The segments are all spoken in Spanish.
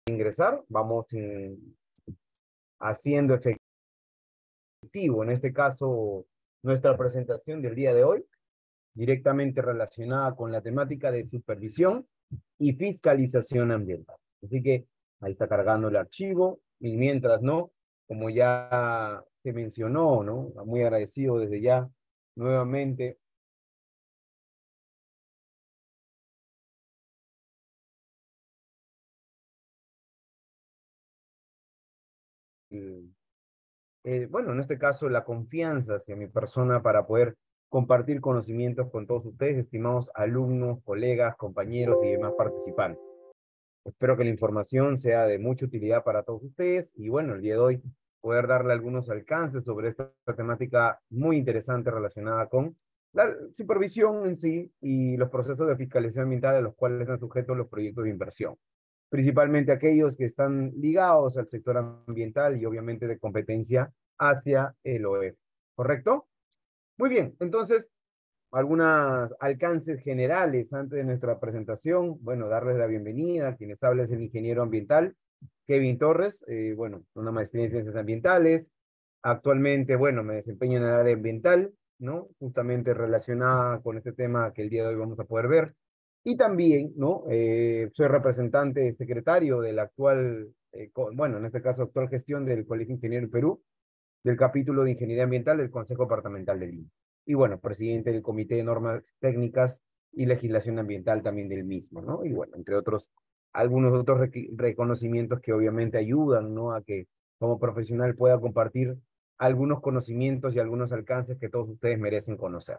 ingresar, vamos haciendo efectivo, en este caso, nuestra presentación del día de hoy, directamente relacionada con la temática de supervisión y fiscalización ambiental. Así que ahí está cargando el archivo, y mientras no, como ya se mencionó, ¿no? Muy agradecido desde ya, nuevamente, bueno, en este caso, la confianza hacia mi persona para poder compartir conocimientos con todos ustedes, estimados alumnos, colegas, compañeros y demás participantes. Espero que la información sea de mucha utilidad para todos ustedes y bueno, el día de hoy poder darle algunos alcances sobre esta temática muy interesante relacionada con la supervisión en sí y los procesos de fiscalización ambiental a los cuales están sujetos los proyectos de inversión, principalmente aquellos que están ligados al sector ambiental y obviamente de competencia hacia el OEF. ¿Correcto? Muy bien, entonces, algunos alcances generales antes de nuestra presentación. Bueno, darles la bienvenida. Quienes habla es el ingeniero ambiental, Kevin Torres. Bueno, una maestría en ciencias ambientales. Actualmente, bueno, me desempeño en el área ambiental, ¿no? Justamente relacionada con este tema que el día de hoy vamos a poder ver. Y también, ¿no? Soy representante secretario del actual, bueno, en este caso, actual gestión del Colegio Ingeniero del Perú, del capítulo de Ingeniería Ambiental del Consejo Departamental de Lima. Y bueno, presidente del Comité de Normas Técnicas y Legislación Ambiental también del mismo, ¿no? Y bueno, entre otros, algunos otros reconocimientos que obviamente ayudan, ¿no? A que como profesional pueda compartir algunos conocimientos y algunos alcances que todos ustedes merecen conocer.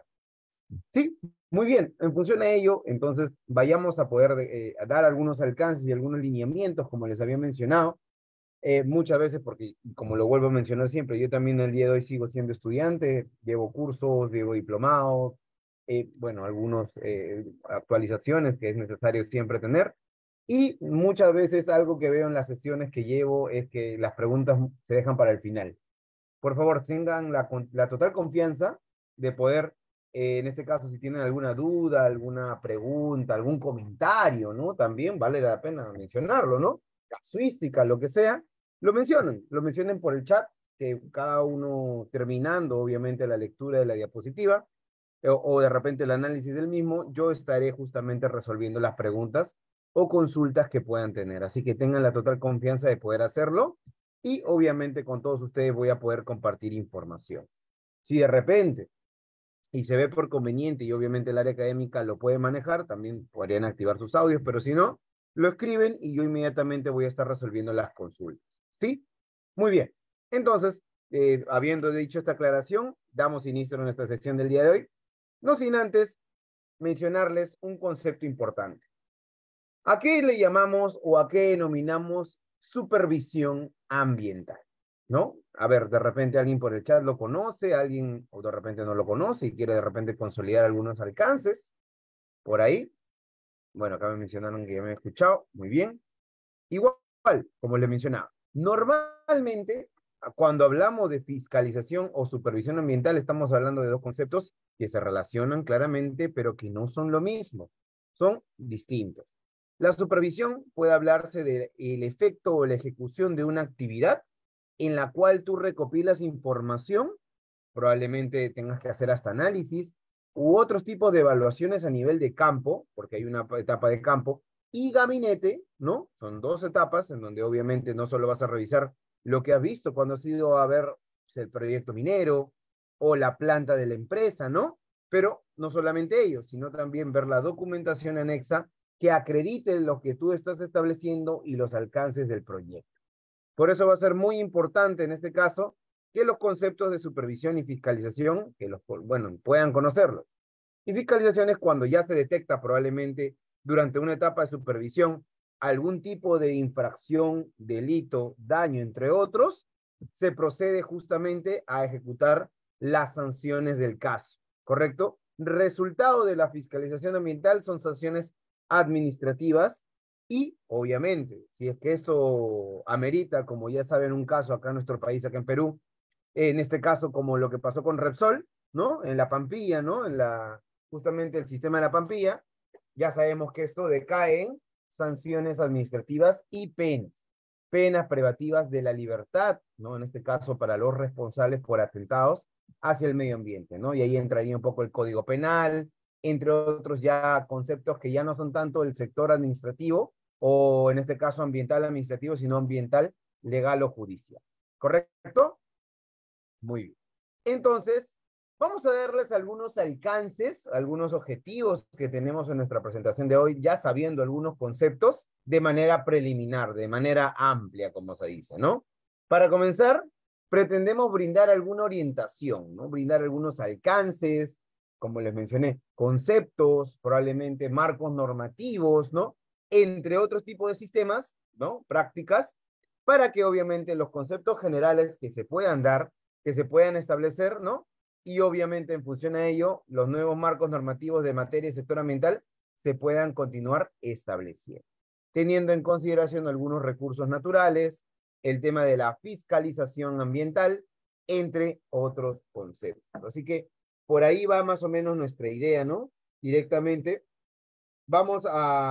Sí, muy bien. En función a ello, entonces vayamos a poder dar algunos alcances y algunos lineamientos, como les había mencionado, muchas veces, porque como lo vuelvo a mencionar siempre, yo también el día de hoy sigo siendo estudiante, llevo cursos, llevo diplomados, bueno, algunas actualizaciones que es necesario siempre tener. Y muchas veces algo que veo en las sesiones que llevo es que las preguntas se dejan para el final. Por favor, tengan la total confianza de poder, en este caso, si tienen alguna duda, alguna pregunta, algún comentario, ¿no? También vale la pena mencionarlo, ¿no? Casuística, lo que sea, lo mencionen por el chat, que cada uno terminando, obviamente, la lectura de la diapositiva, o de repente el análisis del mismo, yo estaré justamente resolviendo las preguntas o consultas que puedan tener. Así que tengan la total confianza de poder hacerlo y obviamente con todos ustedes voy a poder compartir información. Si de repente y se ve por conveniente y obviamente el área académica lo puede manejar, también podrían activar sus audios, pero si no, lo escriben y yo inmediatamente voy a estar resolviendo las consultas. ¿Sí? Muy bien. Entonces, habiendo dicho esta aclaración, damos inicio a nuestra sesión del día de hoy, no sin antes mencionarles un concepto importante. ¿A qué le llamamos o a qué denominamos supervisión ambiental? ¿No? A ver, de repente alguien por el chat lo conoce, alguien o de repente no lo conoce y quiere de repente consolidar algunos alcances por ahí. Bueno, acá me mencionaron que ya me he escuchado, muy bien. Igual, como le mencionaba, normalmente cuando hablamos de fiscalización o supervisión ambiental estamos hablando de dos conceptos que se relacionan claramente, pero que no son lo mismo, son distintos. La supervisión puede hablarse del efecto o la ejecución de una actividad en la cual tú recopilas información, probablemente tengas que hacer hasta análisis, u otros tipos de evaluaciones a nivel de campo, porque hay una etapa de campo, y gabinete, ¿no? Son dos etapas en donde obviamente no solo vas a revisar lo que has visto cuando has ido a ver el proyecto minero o la planta de la empresa, ¿no? Pero no solamente ello, sino también ver la documentación anexa que acredite lo que tú estás estableciendo y los alcances del proyecto. Por eso va a ser muy importante en este caso que los conceptos de supervisión y fiscalización, que los, bueno, puedan conocerlos. Y fiscalización es cuando ya se detecta probablemente durante una etapa de supervisión algún tipo de infracción, delito, daño, entre otros, se procede justamente a ejecutar las sanciones del caso, ¿correcto? Resultado de la fiscalización ambiental son sanciones administrativas y, obviamente, si es que esto amerita, como ya saben, un caso acá en nuestro país, acá en Perú, en este caso como lo que pasó con Repsol, ¿no? En la Pampilla, ¿no? En la, justamente el sistema de la Pampilla, ya sabemos que esto decae en sanciones administrativas y penas. Penas privativas de la libertad, ¿no? En este caso para los responsables por atentados hacia el medio ambiente, ¿no? Y ahí entraría un poco el Código Penal, entre otros ya conceptos que ya no son tanto del sector administrativo, o en este caso ambiental administrativo, sino ambiental, legal o judicial. ¿Correcto? Muy bien. Entonces, vamos a darles algunos alcances, algunos objetivos que tenemos en nuestra presentación de hoy, ya sabiendo algunos conceptos de manera preliminar, de manera amplia, como se dice, ¿no? Para comenzar, pretendemos brindar alguna orientación, ¿no? Brindar algunos alcances, como les mencioné, conceptos, probablemente marcos normativos, ¿no? Entre otros tipos de sistemas, ¿no? Prácticas, para que obviamente los conceptos generales que se puedan dar, que se puedan establecer, ¿no? Y obviamente en función a ello, los nuevos marcos normativos de materia y sector ambiental se puedan continuar estableciendo, teniendo en consideración algunos recursos naturales, el tema de la fiscalización ambiental, entre otros conceptos. Así que por ahí va más o menos nuestra idea, ¿no? Directamente. Vamos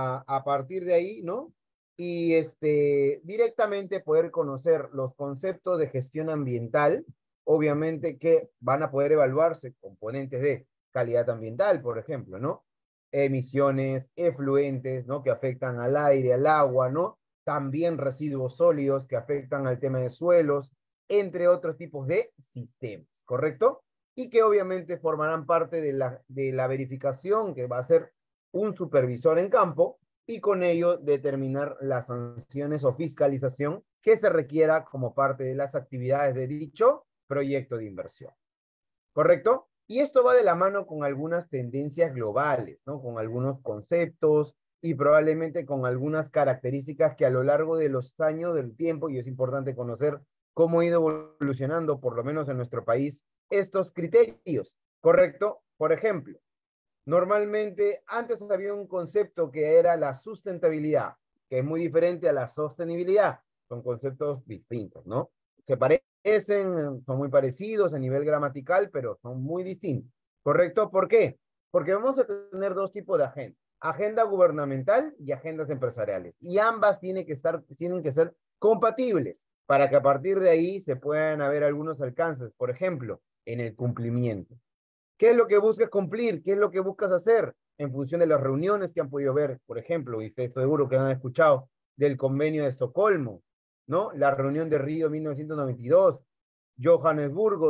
a partir de ahí, ¿no? Y directamente poder conocer los conceptos de gestión ambiental, obviamente que van a poder evaluarse componentes de calidad ambiental, por ejemplo, ¿no? Emisiones, efluentes, ¿no? Que afectan al aire, al agua, ¿no? También residuos sólidos que afectan al tema de suelos, entre otros tipos de sistemas, ¿correcto? Y que obviamente formarán parte de la verificación que va a ser un supervisor en campo y con ello determinar las sanciones o fiscalización que se requiera como parte de las actividades de dicho proyecto de inversión. ¿Correcto? Y esto va de la mano con algunas tendencias globales, ¿no? Con algunos conceptos y probablemente con algunas características que a lo largo de los años del tiempo, y es importante conocer cómo ha ido evolucionando, por lo menos en nuestro país, estos criterios, ¿correcto? Por ejemplo, normalmente, antes había un concepto que era la sustentabilidad, que es muy diferente a la sostenibilidad. Son conceptos distintos, ¿no? Se parecen, son muy parecidos a nivel gramatical, pero son muy distintos. ¿Correcto? ¿Por qué? Porque vamos a tener dos tipos de agenda. Agenda gubernamental y agendas empresariales. Y ambas tienen que ser compatibles para que a partir de ahí se puedan haber algunos alcances. Por ejemplo, en el cumplimiento. ¿Qué es lo que buscas cumplir? ¿Qué es lo que buscas hacer? En función de las reuniones que han podido ver, por ejemplo, y estoy seguro que han escuchado del convenio de Estocolmo, ¿no? La reunión de Río 1992, Johannesburgo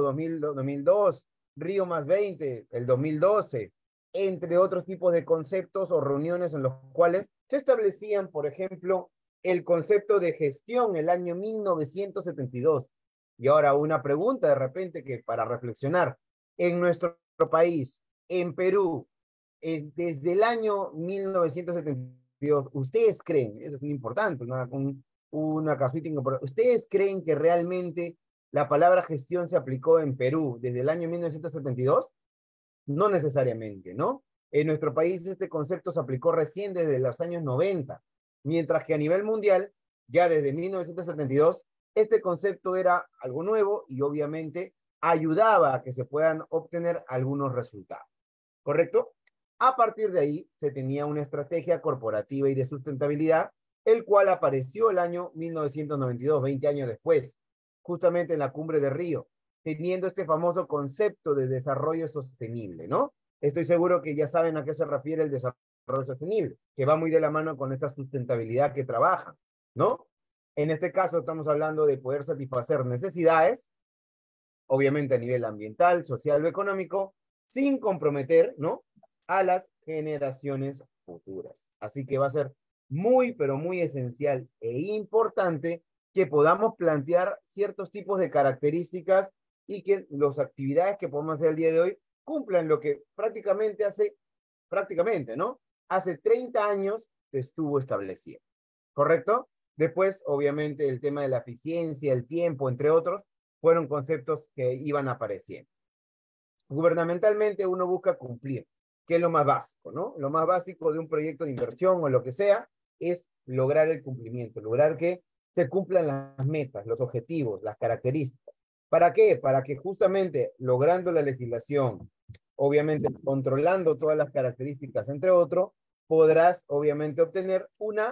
2002, Río más 20, el 2012, entre otros tipos de conceptos o reuniones en los cuales se establecían, por ejemplo, el concepto de gestión el año 1972. Y ahora una pregunta de repente que para reflexionar. En nuestro país, en Perú, desde el año 1972, ¿ustedes creen, eso es muy importante, una casuística importante, ¿ustedes creen que realmente la palabra gestión se aplicó en Perú desde el año 1972? No necesariamente, ¿no? En nuestro país este concepto se aplicó recién desde los años 90, mientras que a nivel mundial, ya desde 1972, este concepto era algo nuevo y obviamente ayudaba a que se puedan obtener algunos resultados, ¿correcto? A partir de ahí se tenía una estrategia corporativa y de sustentabilidad, el cual apareció el año 1992, 20 años después, justamente en la Cumbre de Río, teniendo este famoso concepto de desarrollo sostenible, ¿no? Estoy seguro que ya saben a qué se refiere el desarrollo sostenible, que va muy de la mano con esta sustentabilidad que trabaja, ¿no? En este caso estamos hablando de poder satisfacer necesidades, obviamente a nivel ambiental, social o económico, sin comprometer, ¿no? A las generaciones futuras. Así que va a ser muy, pero muy esencial e importante que podamos plantear ciertos tipos de características y que las actividades que podemos hacer el día de hoy cumplan lo que prácticamente, ¿no? Hace 30 años se estuvo establecido, ¿correcto? Después, obviamente, el tema de la eficiencia, el tiempo, entre otros, fueron conceptos que iban apareciendo. Gubernamentalmente uno busca cumplir, que es lo más básico, ¿no? Lo más básico de un proyecto de inversión o lo que sea es lograr el cumplimiento, lograr que se cumplan las metas, los objetivos, las características. ¿Para qué? Para que justamente logrando la legislación, obviamente controlando todas las características, entre otros, podrás obviamente obtener una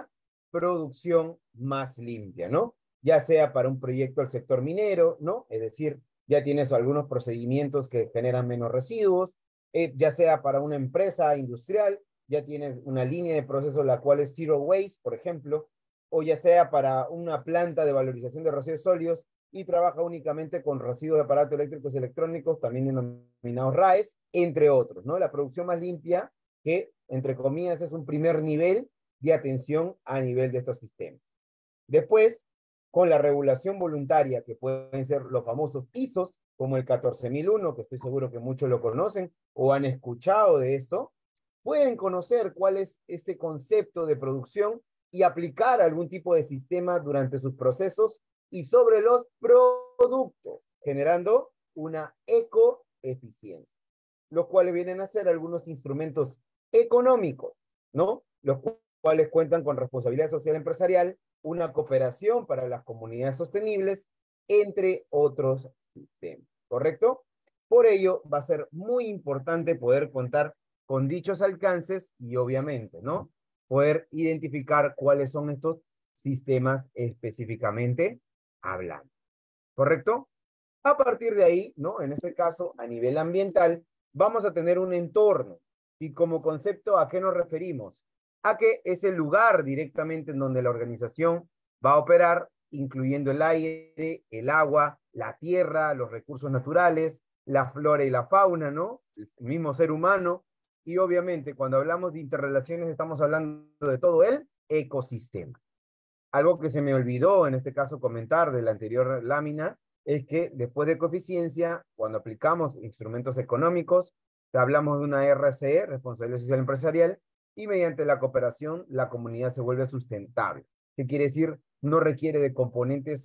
producción más limpia, ¿no? Ya sea para un proyecto del sector minero, ¿no? Es decir, ya tienes algunos procedimientos que generan menos residuos, ya sea para una empresa industrial, ya tienes una línea de proceso la cual es zero waste, por ejemplo, o ya sea para una planta de valorización de residuos sólidos y trabaja únicamente con residuos de aparatos eléctricos y electrónicos, también denominados RAES, entre otros, ¿no? La producción más limpia, que, entre comillas, es un primer nivel de atención a nivel de estos sistemas. Después, con la regulación voluntaria, que pueden ser los famosos ISOs, como el 14001, que estoy seguro que muchos lo conocen o han escuchado de esto, pueden conocer cuál es este concepto de producción y aplicar algún tipo de sistema durante sus procesos y sobre los productos, generando una ecoeficiencia, los cuales vienen a ser algunos instrumentos económicos, ¿no? Los cuales cuentan con responsabilidad social empresarial, una cooperación para las comunidades sostenibles, entre otros sistemas, ¿correcto? Por ello, va a ser muy importante poder contar con dichos alcances y obviamente, ¿no? Poder identificar cuáles son estos sistemas específicamente hablando, ¿correcto? A partir de ahí, ¿no? En este caso, a nivel ambiental, vamos a tener un entorno. Y como concepto, ¿a qué nos referimos? A que es el lugar directamente en donde la organización va a operar, incluyendo el aire, el agua, la tierra, los recursos naturales, la flora y la fauna, ¿no? El mismo ser humano. Y obviamente, cuando hablamos de interrelaciones, estamos hablando de todo el ecosistema. Algo que se me olvidó en este caso comentar de la anterior lámina es que después de coeficiencia, cuando aplicamos instrumentos económicos, hablamos de una RCE, Responsabilidad Social Empresarial, y mediante la cooperación la comunidad se vuelve sustentable. ¿Qué quiere decir? No requiere de componentes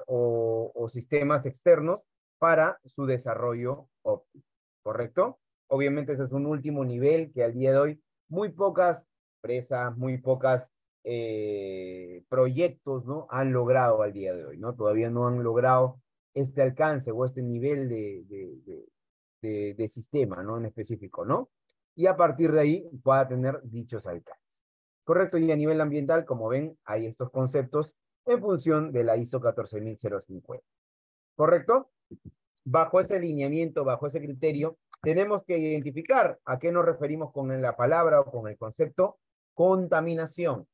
o sistemas externos para su desarrollo óptimo, ¿correcto? Obviamente ese es un último nivel que al día de hoy muy pocas empresas, muy pocas proyectos, ¿no? Han logrado al día de hoy, ¿no? Todavía no han logrado este alcance o este nivel de sistema, ¿no? En específico, ¿no? Y a partir de ahí pueda tener dichos alcances. Correcto, y a nivel ambiental, como ven, hay estos conceptos en función de la ISO 14050. ¿Correcto? Bajo ese lineamiento, bajo ese criterio, tenemos que identificar a qué nos referimos con la palabra o con el concepto contaminación,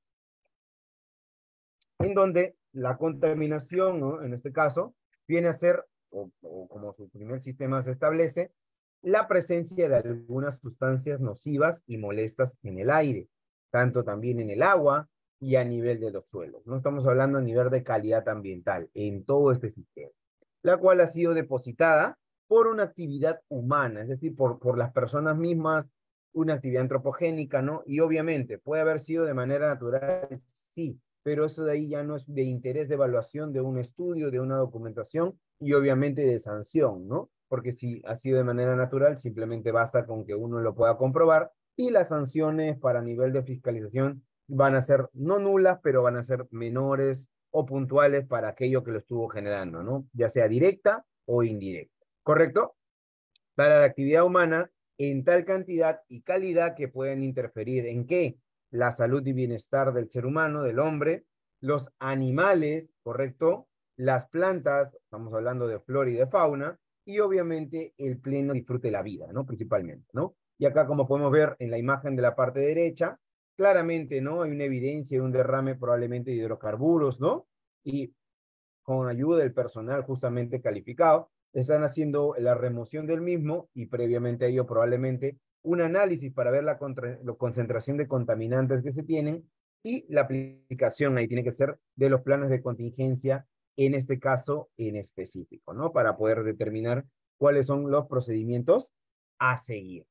en donde la contaminación, ¿no? En este caso, viene a ser, o como su primer sistema se establece, la presencia de algunas sustancias nocivas y molestas en el aire, tanto también en el agua y a nivel de los suelos. No estamos hablando a nivel de calidad ambiental en todo este sistema, la cual ha sido depositada por una actividad humana, es decir, por las personas mismas, una actividad antropogénica, ¿no? Y obviamente puede haber sido de manera natural, sí, pero eso de ahí ya no es de interés de evaluación de un estudio, de una documentación y obviamente de sanción, ¿no? Porque si ha sido de manera natural, simplemente basta con que uno lo pueda comprobar y las sanciones para nivel de fiscalización van a ser no nulas, pero van a ser menores o puntuales para aquello que lo estuvo generando, ¿no? Ya sea directa o indirecta, ¿correcto? Para la actividad humana en tal cantidad y calidad que pueden interferir en qué? La salud y bienestar del ser humano, del hombre, los animales, ¿correcto? Las plantas, estamos hablando de flora y de fauna, y obviamente el pleno disfrute de la vida, ¿no? Principalmente, ¿no? Y acá, como podemos ver en la imagen de la parte derecha, claramente, ¿no? Hay una evidencia de un derrame probablemente de hidrocarburos, ¿no? Y con ayuda del personal justamente calificado, están haciendo la remoción del mismo y previamente a ello probablemente un análisis para ver la concentración de contaminantes que se tienen y la aplicación ahí tiene que ser de los planes de contingencia, en este caso en específico, ¿no? Para poder determinar cuáles son los procedimientos a seguir.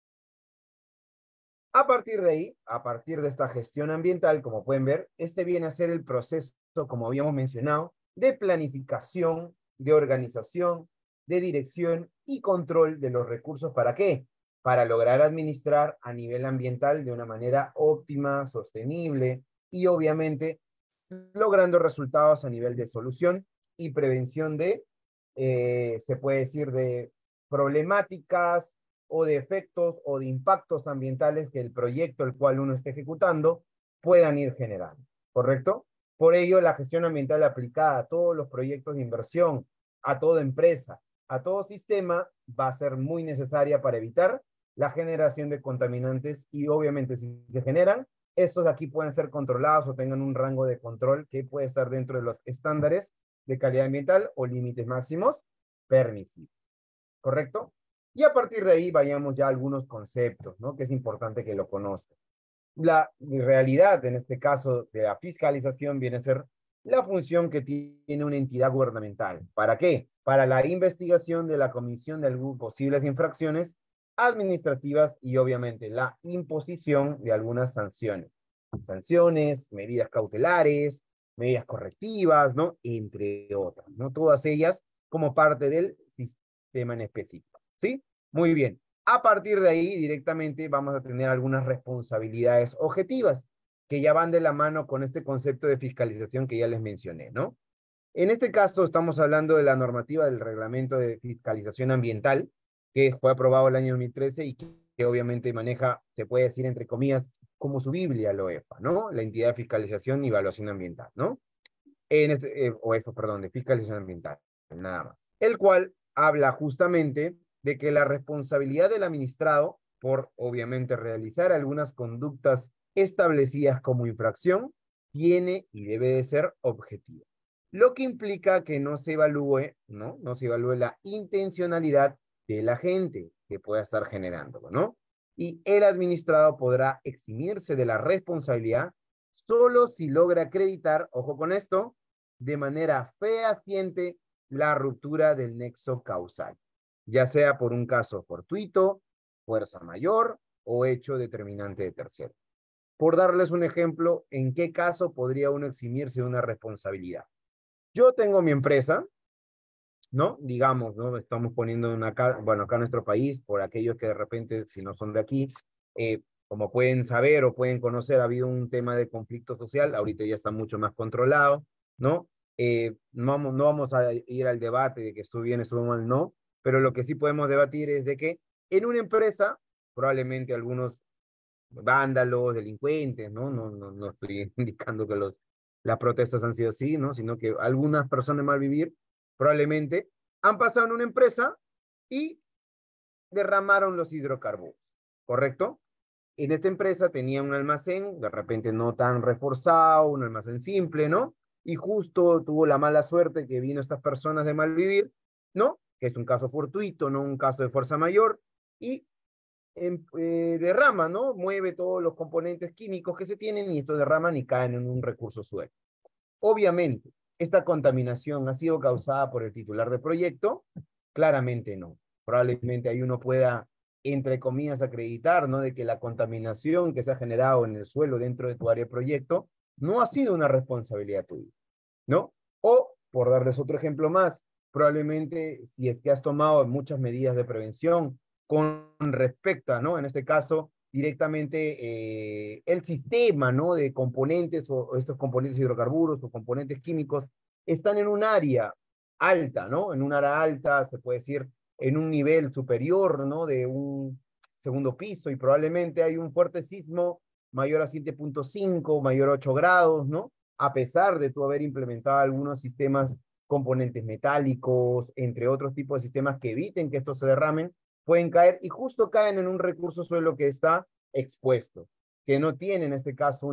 A partir de ahí, a partir de esta gestión ambiental, como pueden ver, este viene a ser el proceso, como habíamos mencionado, de planificación, de organización, de dirección y control de los recursos. ¿Para qué? Para lograr administrar a nivel ambiental de una manera óptima, sostenible y obviamente logrando resultados a nivel de solución y prevención de, se puede decir, de problemáticas o de efectos o de impactos ambientales que el proyecto el cual uno esté ejecutando puedan ir generando, ¿correcto? Por ello, la gestión ambiental aplicada a todos los proyectos de inversión, a toda empresa, a todo sistema, va a ser muy necesaria para evitar la generación de contaminantes y obviamente si se generan, estos aquí pueden ser controlados o tengan un rango de control que puede estar dentro de los estándares de calidad ambiental o límites máximos permisibles. ¿Correcto? Y a partir de ahí vayamos ya a algunos conceptos, ¿no? Que es importante que lo conozcan. La realidad, en este caso, de la fiscalización viene a ser la función que tiene una entidad gubernamental. ¿Para qué? Para la investigación de la comisión de algunas posibles infracciones administrativas y obviamente la imposición de algunas sanciones. Sanciones, medidas cautelares, medidas correctivas, ¿no? Entre otras, ¿no? Todas ellas como parte del sistema en específico, ¿sí? Muy bien. A partir de ahí, directamente vamos a tener algunas responsabilidades objetivas que ya van de la mano con este concepto de fiscalización que ya les mencioné, ¿no? En este caso, estamos hablando de la normativa del Reglamento de Fiscalización Ambiental, que fue aprobado el año 2013 y que obviamente maneja, se puede decir entre comillas, como su Biblia, la OEFA, ¿no? La entidad de fiscalización y evaluación ambiental, ¿no? OEFA, perdón, de fiscalización ambiental, nada más. El cual habla justamente de que la responsabilidad del administrado por, obviamente, realizar algunas conductas establecidas como infracción, tiene y debe de ser objetiva. Lo que implica que no se evalúe, ¿no? No se evalúe la intencionalidad de la gente que pueda estar generándolo, ¿no? Y el administrado podrá eximirse de la responsabilidad solo si logra acreditar, ojo con esto, de manera fehaciente la ruptura del nexo causal, ya sea por un caso fortuito, fuerza mayor o hecho determinante de tercero. Por darles un ejemplo, ¿en qué caso podría uno eximirse de una responsabilidad? Yo tengo mi empresa, ¿no? Digamos, ¿no? Estamos poniendo una acá, bueno, acá en nuestro país, por aquellos que de repente, si no son de aquí, como pueden saber o pueden conocer, ha habido un tema de conflicto social, ahorita ya está mucho más controlado, ¿no? No vamos a ir al debate de que estuvo bien, estuvo mal, no, pero lo que sí podemos debatir es de que en una empresa, probablemente algunos vándalos, delincuentes, ¿no? No estoy indicando que las protestas han sido así, ¿no? Sino que algunas personas de mal vivir probablemente han pasado en una empresa y derramaron los hidrocarburos, ¿correcto? En esta empresa tenía un almacén, de repente no tan reforzado, un almacén simple, ¿no? Y justo tuvo la mala suerte que vino estas personas de mal vivir, ¿no? Que es un caso fortuito, no un caso de fuerza mayor, y derrama, ¿no? Mueve todos los componentes químicos que se tienen y estos derraman y caen en un recurso suelo. Obviamente, ¿esta contaminación ha sido causada por el titular de proyecto? Claramente no. Probablemente ahí uno pueda, entre comillas, acreditar, ¿no? De que la contaminación que se ha generado en el suelo dentro de tu área de proyecto no ha sido una responsabilidad tuya, ¿no? O, por darles otro ejemplo más, probablemente si es que has tomado muchas medidas de prevención con respecto a, ¿no? En este caso, directamente el sistema, ¿no? De componentes o estos componentes hidrocarburos o componentes químicos están en un área alta, ¿no? En un área alta, se puede decir, en un nivel superior, ¿no? De un segundo piso y probablemente hay un fuerte sismo mayor a 7.5, mayor a 8 grados, ¿no? A pesar de tú haber implementado algunos sistemas, componentes metálicos, entre otros tipos de sistemas que eviten que estos se derramen, pueden caer y justo caen en un recurso suelo que está expuesto, que no tiene en este caso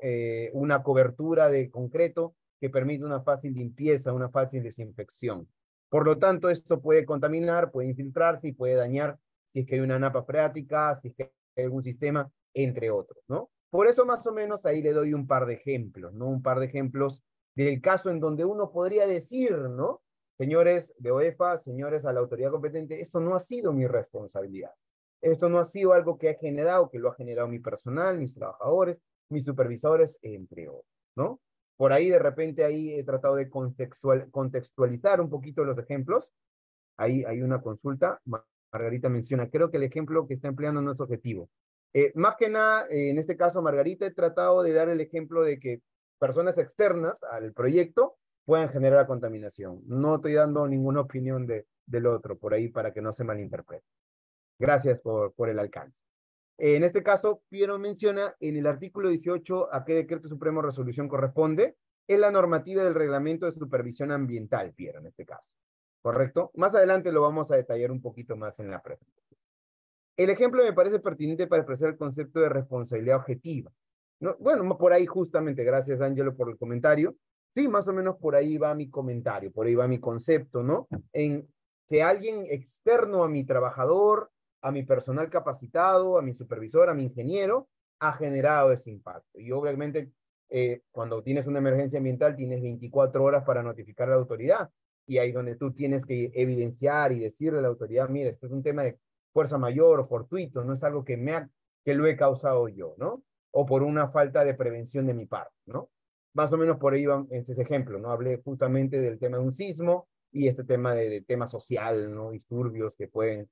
una cobertura de concreto que permite una fácil limpieza, una fácil desinfección. Por lo tanto, esto puede contaminar, puede infiltrarse y puede dañar si es que hay una napa freática, si es que hay algún sistema, entre otros, ¿no? Por eso más o menos ahí le doy un par de ejemplos, ¿no? Un par de ejemplos del caso en donde uno podría decir, ¿no? Señores de OEFA, señores a la autoridad competente, esto no ha sido mi responsabilidad. Esto no ha sido algo que ha generado, que lo ha generado mi personal, mis trabajadores, mis supervisores, entre otros, ¿no? Por ahí de repente ahí he tratado de contextualizar un poquito los ejemplos. Ahí hay una consulta. Margarita menciona, creo que el ejemplo que está empleando no es objetivo. Más que nada, en este caso, Margarita, he tratado de dar el ejemplo de que personas externas al proyecto puedan generar contaminación. No estoy dando ninguna opinión del otro por ahí para que no se malinterprete. Gracias por el alcance. En este caso, Piero menciona en el artículo 18 a qué decreto supremo resolución corresponde. es la normativa del reglamento de supervisión ambiental, Piero, en este caso. ¿Correcto? Más adelante lo vamos a detallar un poquito más en la presentación. El ejemplo me parece pertinente para expresar el concepto de responsabilidad objetiva. ¿No? Bueno, por ahí justamente, gracias Ángelo por el comentario. Sí, más o menos por ahí va mi comentario, por ahí va mi concepto, ¿no? En que alguien externo a mi trabajador, a mi personal capacitado, a mi supervisor, a mi ingeniero, ha generado ese impacto. Y obviamente, cuando tienes una emergencia ambiental, tienes 24 horas para notificar a la autoridad. Y ahí donde tú tienes que evidenciar y decirle a la autoridad, mira, esto es un tema de fuerza mayor o fortuito, no es algo que lo he causado yo, ¿no? O por una falta de prevención de mi parte, ¿no? Más o menos por ahí va este ejemplo, ¿no? Hablé justamente del tema de un sismo y este tema de tema social, ¿no? Disturbios que pueden,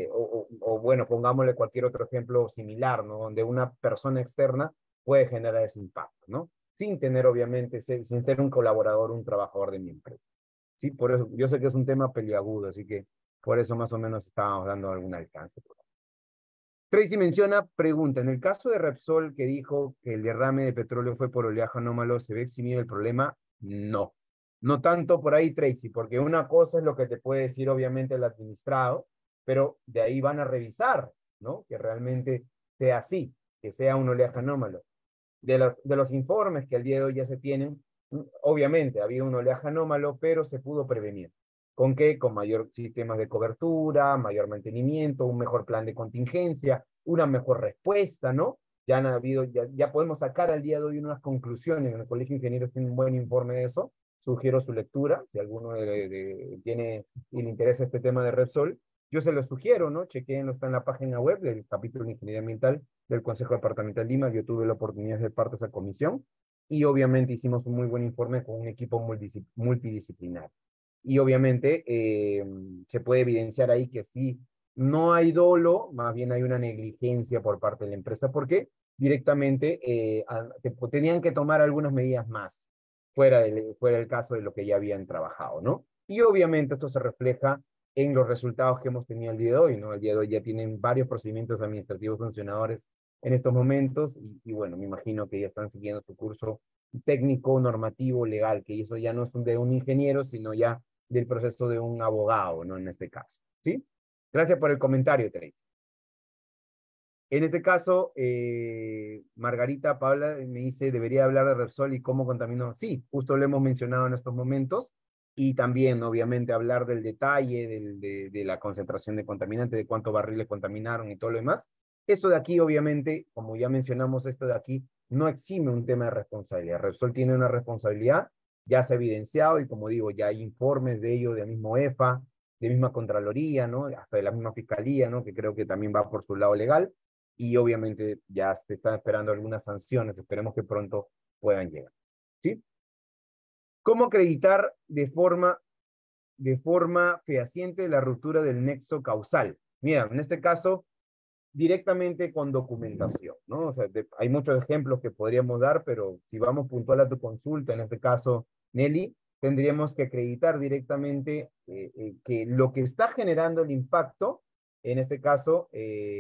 bueno, pongámosle cualquier otro ejemplo similar, ¿no? Donde una persona externa puede generar ese impacto, ¿no? Sin tener, obviamente, sin ser un colaborador, un trabajador de mi empresa. Sí, por eso, yo sé que es un tema peliagudo, así que por eso más o menos estábamos dando algún alcance. Tracy menciona, pregunta, en el caso de Repsol que dijo que el derrame de petróleo fue por oleaje anómalo, ¿se ve eximido el problema? No. No tanto por ahí, Tracy, porque una cosa es lo que te puede decir obviamente el administrado, pero de ahí van a revisar, ¿no? Que realmente sea así, que sea un oleaje anómalo. De los informes que al día de hoy ya se tienen, obviamente había un oleaje anómalo, pero se pudo prevenir. ¿Con qué? Con mayor sistemas de cobertura, mayor mantenimiento, un mejor plan de contingencia, una mejor respuesta, ¿no? Ya han habido, ya podemos sacar al día de hoy unas conclusiones. En el Colegio de Ingenieros tiene un buen informe de eso. Sugiero su lectura, si alguno tiene y le interesa este tema de Repsol. Yo se lo sugiero, ¿no? Chequenlo, está en la página web del capítulo de Ingeniería Ambiental del Consejo Departamental de Lima. Yo tuve la oportunidad de ser parte de esa comisión y obviamente hicimos un muy buen informe con un equipo multidisciplinar. Y obviamente se puede evidenciar ahí que sí, no hay dolo, más bien hay una negligencia por parte de la empresa, porque directamente tenían que tomar algunas medidas más, fuera el caso de lo que ya habían trabajado, ¿no? Y obviamente esto se refleja en los resultados que hemos tenido el día de hoy, ¿no? El día de hoy ya tienen varios procedimientos administrativos sancionadores en estos momentos y bueno, me imagino que ya están siguiendo su curso técnico, normativo, legal, que eso ya no es de un ingeniero, sino ya del proceso de un abogado, ¿no? En este caso, ¿sí? Gracias por el comentario, Tracy. En este caso, Margarita Paula me dice, debería hablar de Repsol y cómo contaminó. Sí, justo lo hemos mencionado en estos momentos. Y también, obviamente, hablar del detalle, de la concentración de contaminantes, de cuántos barriles contaminaron y todo lo demás. Esto de aquí, obviamente, como ya mencionamos, esto de aquí no exime un tema de responsabilidad. Repsol tiene una responsabilidad, ya se ha evidenciado y como digo, ya hay informes de ello, de mismo EFA, de misma Contraloría, ¿no? Hasta de la misma Fiscalía, ¿no? Que creo que también va por su lado legal y obviamente ya se están esperando algunas sanciones, esperemos que pronto puedan llegar. ¿Sí? ¿Cómo acreditar de forma fehaciente la ruptura del nexo causal? Mira, en este caso, directamente con documentación, ¿no? O sea, hay muchos ejemplos que podríamos dar, pero si vamos puntual a tu consulta, en este caso, Nelly, tendríamos que acreditar directamente que lo que está generando el impacto, en este caso,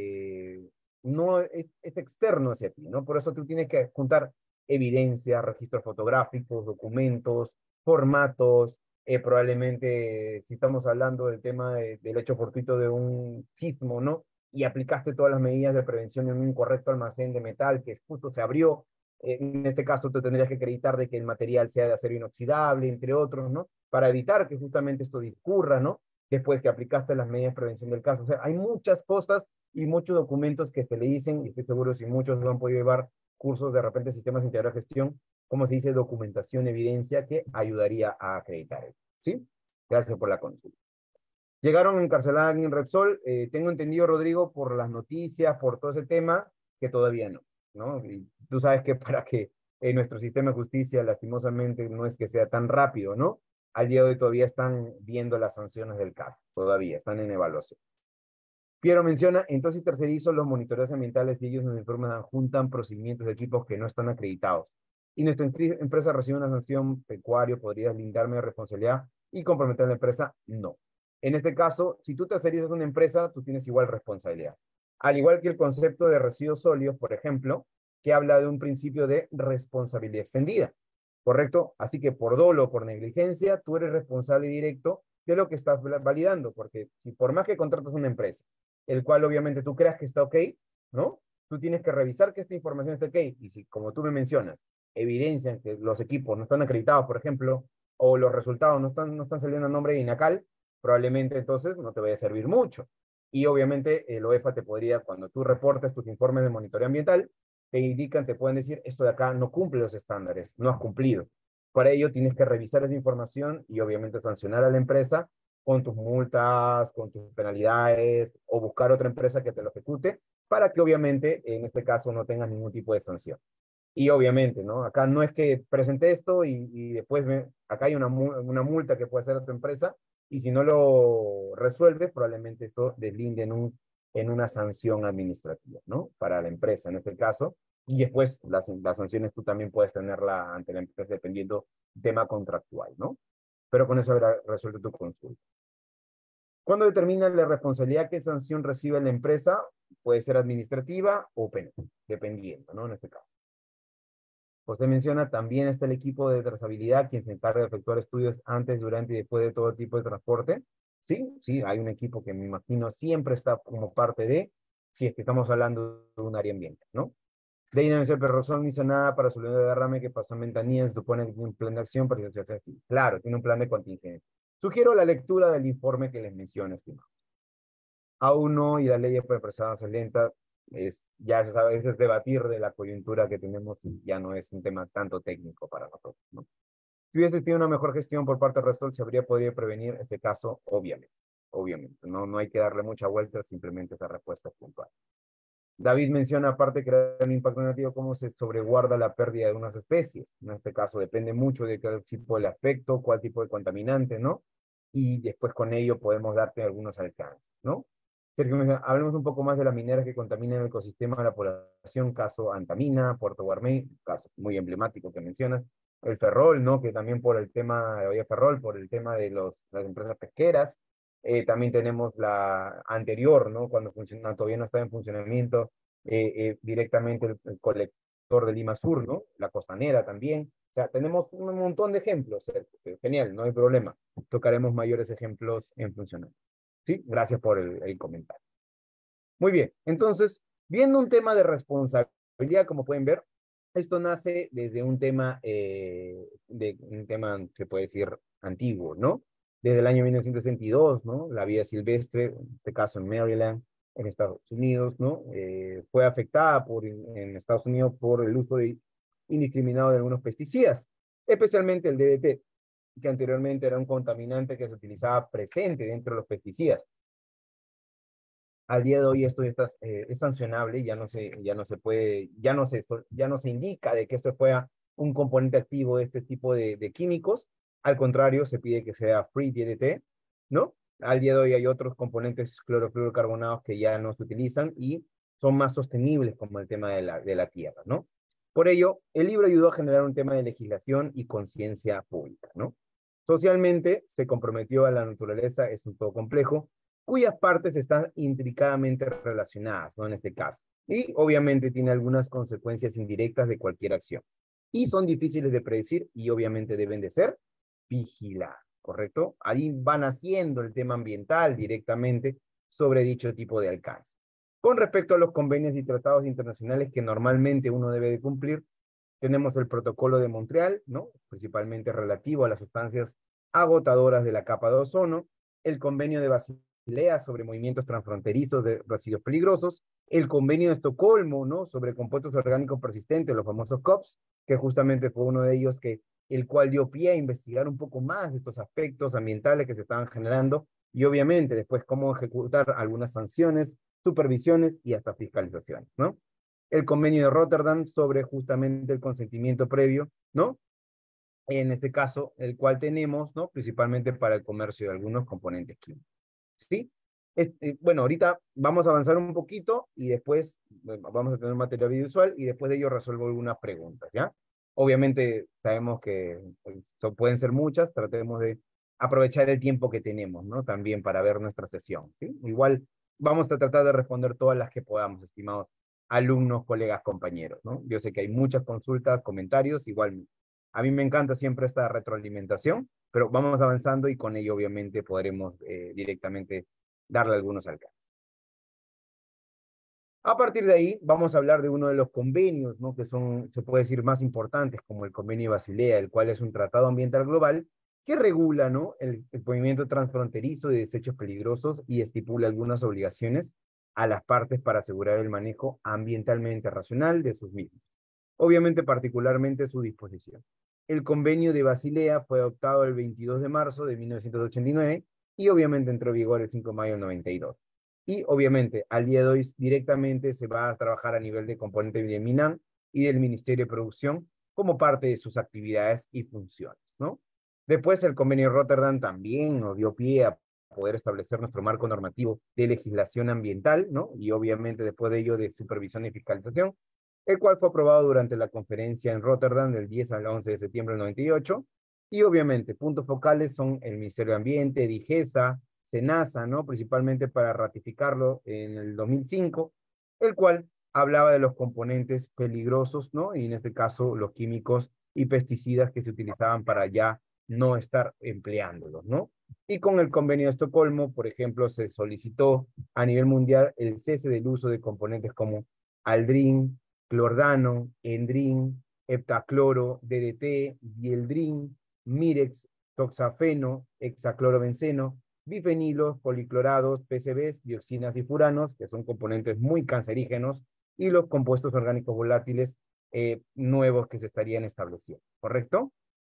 no es externo hacia ti, ¿no? Por eso tú tienes que juntar evidencia, registros fotográficos, documentos, formatos, probablemente si estamos hablando del tema del hecho fortuito de un sismo, ¿no? Y aplicaste todas las medidas de prevención en un correcto almacén de metal que justo se abrió. En este caso, tú tendrías que acreditar de que el material sea de acero inoxidable, entre otros, ¿no? Para evitar que justamente esto discurra, ¿no? Después que aplicaste las medidas de prevención del caso. O sea, hay muchas cosas y muchos documentos que se le dicen, y estoy seguro si muchos no han podido llevar cursos de repente sistemas integrados de gestión, como se dice, documentación, evidencia, que ayudaría a acreditar eso. ¿Sí? Gracias por la consulta. Llegaron a encarcelar a alguien en Repsol, tengo entendido, Rodrigo, por las noticias, por todo ese tema, que todavía no, ¿no? Y tú sabes que para que nuestro sistema de justicia, lastimosamente, no es que sea tan rápido, ¿no? Al día de hoy todavía están viendo las sanciones del caso, todavía, están en evaluación. Piero menciona, entonces tercerizo los monitores ambientales y ellos nos informan, adjuntan procedimientos de equipos que no están acreditados. Y nuestra empresa recibe una sanción pecuario, ¿podrías lindarme de responsabilidad y comprometer a la empresa? No. En este caso, si tú tercerizas una empresa, tú tienes igual responsabilidad. Al igual que el concepto de residuos sólidos, por ejemplo, que habla de un principio de responsabilidad extendida. ¿correcto? Así que por dolo o por negligencia, tú eres responsable directo de lo que estás validando, porque si por más que contratas una empresa, el cual obviamente tú creas que está ok, ¿no? Tú tienes que revisar que esta información esté ok, y si, como tú me mencionas, evidencian que los equipos no están acreditados, por ejemplo, o los resultados no están saliendo a nombre de INACAL, probablemente entonces no te vaya a servir mucho. Y obviamente el OEFA te podría, cuando tú reportes tus informes de monitoreo ambiental, te indican, te pueden decir, esto de acá no cumple los estándares, no has cumplido. Para ello tienes que revisar esa información y obviamente sancionar a la empresa con tus multas, con tus penalidades, o buscar otra empresa que te lo ejecute, para que obviamente en este caso no tengas ningún tipo de sanción. Y obviamente, ¿no? Acá no es que presente esto y después acá hay una multa que puede hacer a tu empresa, y si no lo resuelves, probablemente esto deslinde en una sanción administrativa, ¿no? Para la empresa en este caso. Y después las sanciones tú también puedes tenerla ante la empresa dependiendo del tema contractual, ¿no? Pero con eso habrá resuelto tu consulta. ¿Cuándo determina la responsabilidad que sanción recibe la empresa? Puede ser administrativa o penal, dependiendo, ¿no? En este caso. Usted menciona, también está el equipo de trazabilidad, quien se encarga de efectuar estudios antes, durante y después de todo tipo de transporte. Sí, sí, hay un equipo que me imagino siempre está como parte de, si es que estamos hablando de un área ambiente, ¿no? De ahí no dice, pero Rosón no hizo nada para su de derrame que pasó en Ventanilla, se supone que tiene un plan de acción para que se haga así. Claro, tiene un plan de contingencia. Sugiero la lectura del informe que les menciono, estimado. Aún no, y la ley es expresadas lenta, ya se sabe, es debatir de la coyuntura que tenemos y ya no es un tema tanto técnico para nosotros, ¿no? Si hubiese tenido una mejor gestión por parte de Resol, se habría podido prevenir este caso, obviamente. Obviamente, no hay que darle mucha vuelta, simplemente esa respuesta puntual. David menciona, aparte de crear un impacto negativo, cómo se sobreguarda la pérdida de unas especies. En este caso, depende mucho de qué tipo de aspecto, cuál tipo de contaminante, ¿no? Y después con ello podemos darte algunos alcances, ¿no? Sergio menciona, hablemos un poco más de las mineras que contaminan el ecosistema de la población, caso Antamina, Puerto Guarmey, caso muy emblemático que mencionas. El ferrol, ¿no? Que también por el tema, oye, ferrol, por el tema de las empresas pesqueras. También tenemos la anterior, ¿no? Cuando todavía no estaba en funcionamiento directamente el colector de Lima Sur, ¿no? La costanera también. O sea, tenemos un montón de ejemplos. Genial, no hay problema. Tocaremos mayores ejemplos en funcionamiento. ¿Sí? Gracias por el comentario. Muy bien, entonces, viendo un tema de responsabilidad, como pueden ver, esto nace desde un tema, se puede decir, antiguo, ¿no? Desde el año 1962, ¿no? La vida silvestre, en este caso en Maryland, en Estados Unidos, ¿no? Fue afectada en Estados Unidos por el uso indiscriminado de algunos pesticidas, especialmente el DDT, que anteriormente era un contaminante que se utilizaba presente dentro de los pesticidas. Al día de hoy esto es sancionable, ya no se puede, ya no se indica de que esto fuera un componente activo de este tipo de químicos. Al contrario, se pide que sea free DDT, ¿no? Al día de hoy hay otros componentes clorofluorocarbonados que ya no se utilizan y son más sostenibles, como el tema de la tierra, ¿no? Por ello, el libro ayudó a generar un tema de legislación y conciencia pública, ¿no? Socialmente se comprometió a la naturaleza, es un todo complejo, cuyas partes están intricadamente relacionadas, ¿no? En este caso. Y obviamente tiene algunas consecuencias indirectas de cualquier acción. Y son difíciles de predecir y obviamente deben de ser vigiladas, ¿correcto? Ahí van haciendo el tema ambiental directamente sobre dicho tipo de alcance. Con respecto a los convenios y tratados internacionales que normalmente uno debe de cumplir, tenemos el protocolo de Montreal, ¿no? Principalmente relativo a las sustancias agotadoras de la capa de ozono, el convenio de Basilea sobre movimientos transfronterizos de residuos peligrosos, el convenio de Estocolmo, ¿no? Sobre compuestos orgánicos persistentes, los famosos COPS, que justamente fue uno de ellos el cual dio pie a investigar un poco más de estos aspectos ambientales que se estaban generando y obviamente después cómo ejecutar algunas sanciones, supervisiones y hasta fiscalizaciones, ¿no? El convenio de Rotterdam sobre justamente el consentimiento previo, ¿no? En este caso, el cual tenemos, ¿no? Principalmente para el comercio de algunos componentes químicos, ¿sí? Bueno, ahorita vamos a avanzar un poquito y después vamos a tener material visual y después de ello resuelvo algunas preguntas, ¿ya? Obviamente sabemos que pues, pueden ser muchas, tratemos de aprovechar el tiempo que tenemos, ¿no? También para ver nuestra sesión, ¿sí? Igual vamos a tratar de responder todas las que podamos, estimados alumnos, colegas, compañeros, ¿no? Yo sé que hay muchas consultas, comentarios, igual A mí me encanta siempre esta retroalimentación, pero vamos avanzando y con ello obviamente podremos directamente darle algunos alcances. A partir de ahí, vamos a hablar de uno de los convenios, ¿no? Que son, se puede decir, más importantes, como el Convenio de Basilea, el cual es un tratado ambiental global que regula, ¿no? El movimiento transfronterizo de desechos peligrosos y estipula algunas obligaciones a las partes para asegurar el manejo ambientalmente racional de sus mismos. Obviamente, particularmente su disposición. El Convenio de Basilea fue adoptado el 22 de marzo de 1989 y obviamente entró en vigor el 5 de mayo del 92. Y obviamente, al día de hoy directamente se va a trabajar a nivel de componente de MINAM y del Ministerio de Producción como parte de sus actividades y funciones, ¿no? Después, el convenio de Rotterdam también nos dio pie a poder establecer nuestro marco normativo de legislación ambiental, ¿no? Y obviamente después de ello de supervisión y fiscalización, el cual fue aprobado durante la conferencia en Rotterdam del 10 al 11 de septiembre del 98. Y obviamente, puntos focales son el Ministerio de Ambiente, DIGESA, SENASA, ¿no? Principalmente para ratificarlo en el 2005, el cual hablaba de los componentes peligrosos, ¿no? Y en este caso, los químicos y pesticidas que se utilizaban para ya no estar empleándolos, ¿no? Y con el convenio de Estocolmo, por ejemplo, se solicitó a nivel mundial el cese del uso de componentes como aldrin, clordano, endrin, heptacloro, DDT, dieldrin, mirex, toxafeno, hexaclorobenceno, bifenilos, policlorados, PCBs, dioxinas y furanos, que son componentes muy cancerígenos, y los compuestos orgánicos volátiles nuevos que se estarían estableciendo, ¿correcto?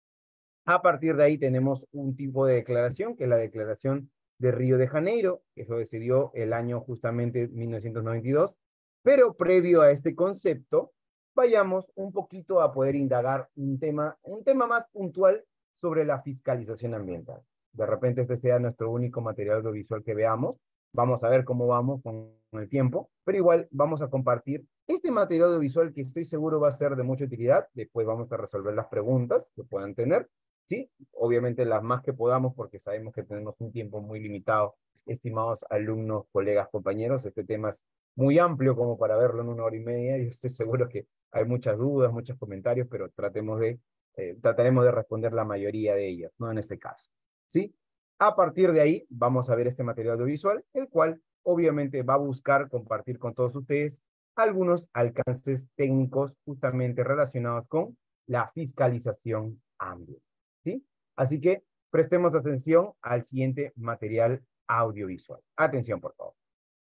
A partir de ahí tenemos un tipo de declaración, que es la declaración de Río de Janeiro, que eso se dio el año justamente 1992, pero previo a este concepto, vayamos un poquito a poder indagar un tema más puntual sobre la fiscalización ambiental. De repente este sea nuestro único material audiovisual que veamos, vamos a ver cómo vamos con el tiempo, pero igual vamos a compartir este material audiovisual que estoy seguro va a ser de mucha utilidad, después vamos a resolver las preguntas que puedan tener, ¿sí? Obviamente las más que podamos porque sabemos que tenemos un tiempo muy limitado, estimados alumnos, colegas, compañeros, este tema es muy amplio como para verlo en 1 hora y media y estoy seguro que hay muchas dudas, muchos comentarios, pero trataremos de responder la mayoría de ellas, ¿no? En este caso, ¿sí? A partir de ahí vamos a ver este material audiovisual, el cual obviamente va a buscar compartir con todos ustedes algunos alcances técnicos justamente relacionados con la fiscalización ambiental, ¿sí? Así que prestemos atención al siguiente material audiovisual. Atención, por favor.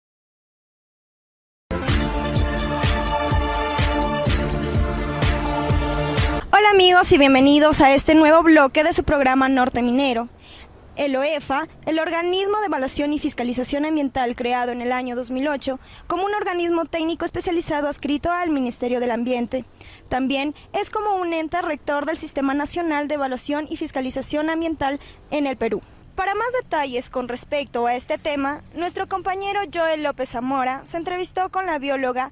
Hola amigos y bienvenidos a este nuevo bloque de su programa Norte Minero. El OEFA, el Organismo de Evaluación y Fiscalización Ambiental creado en el año 2008 como un organismo técnico especializado adscrito al Ministerio del Ambiente. También es como un ente rector del Sistema Nacional de Evaluación y Fiscalización Ambiental en el Perú. Para más detalles con respecto a este tema, nuestro compañero Joel López Zamora se entrevistó con la bióloga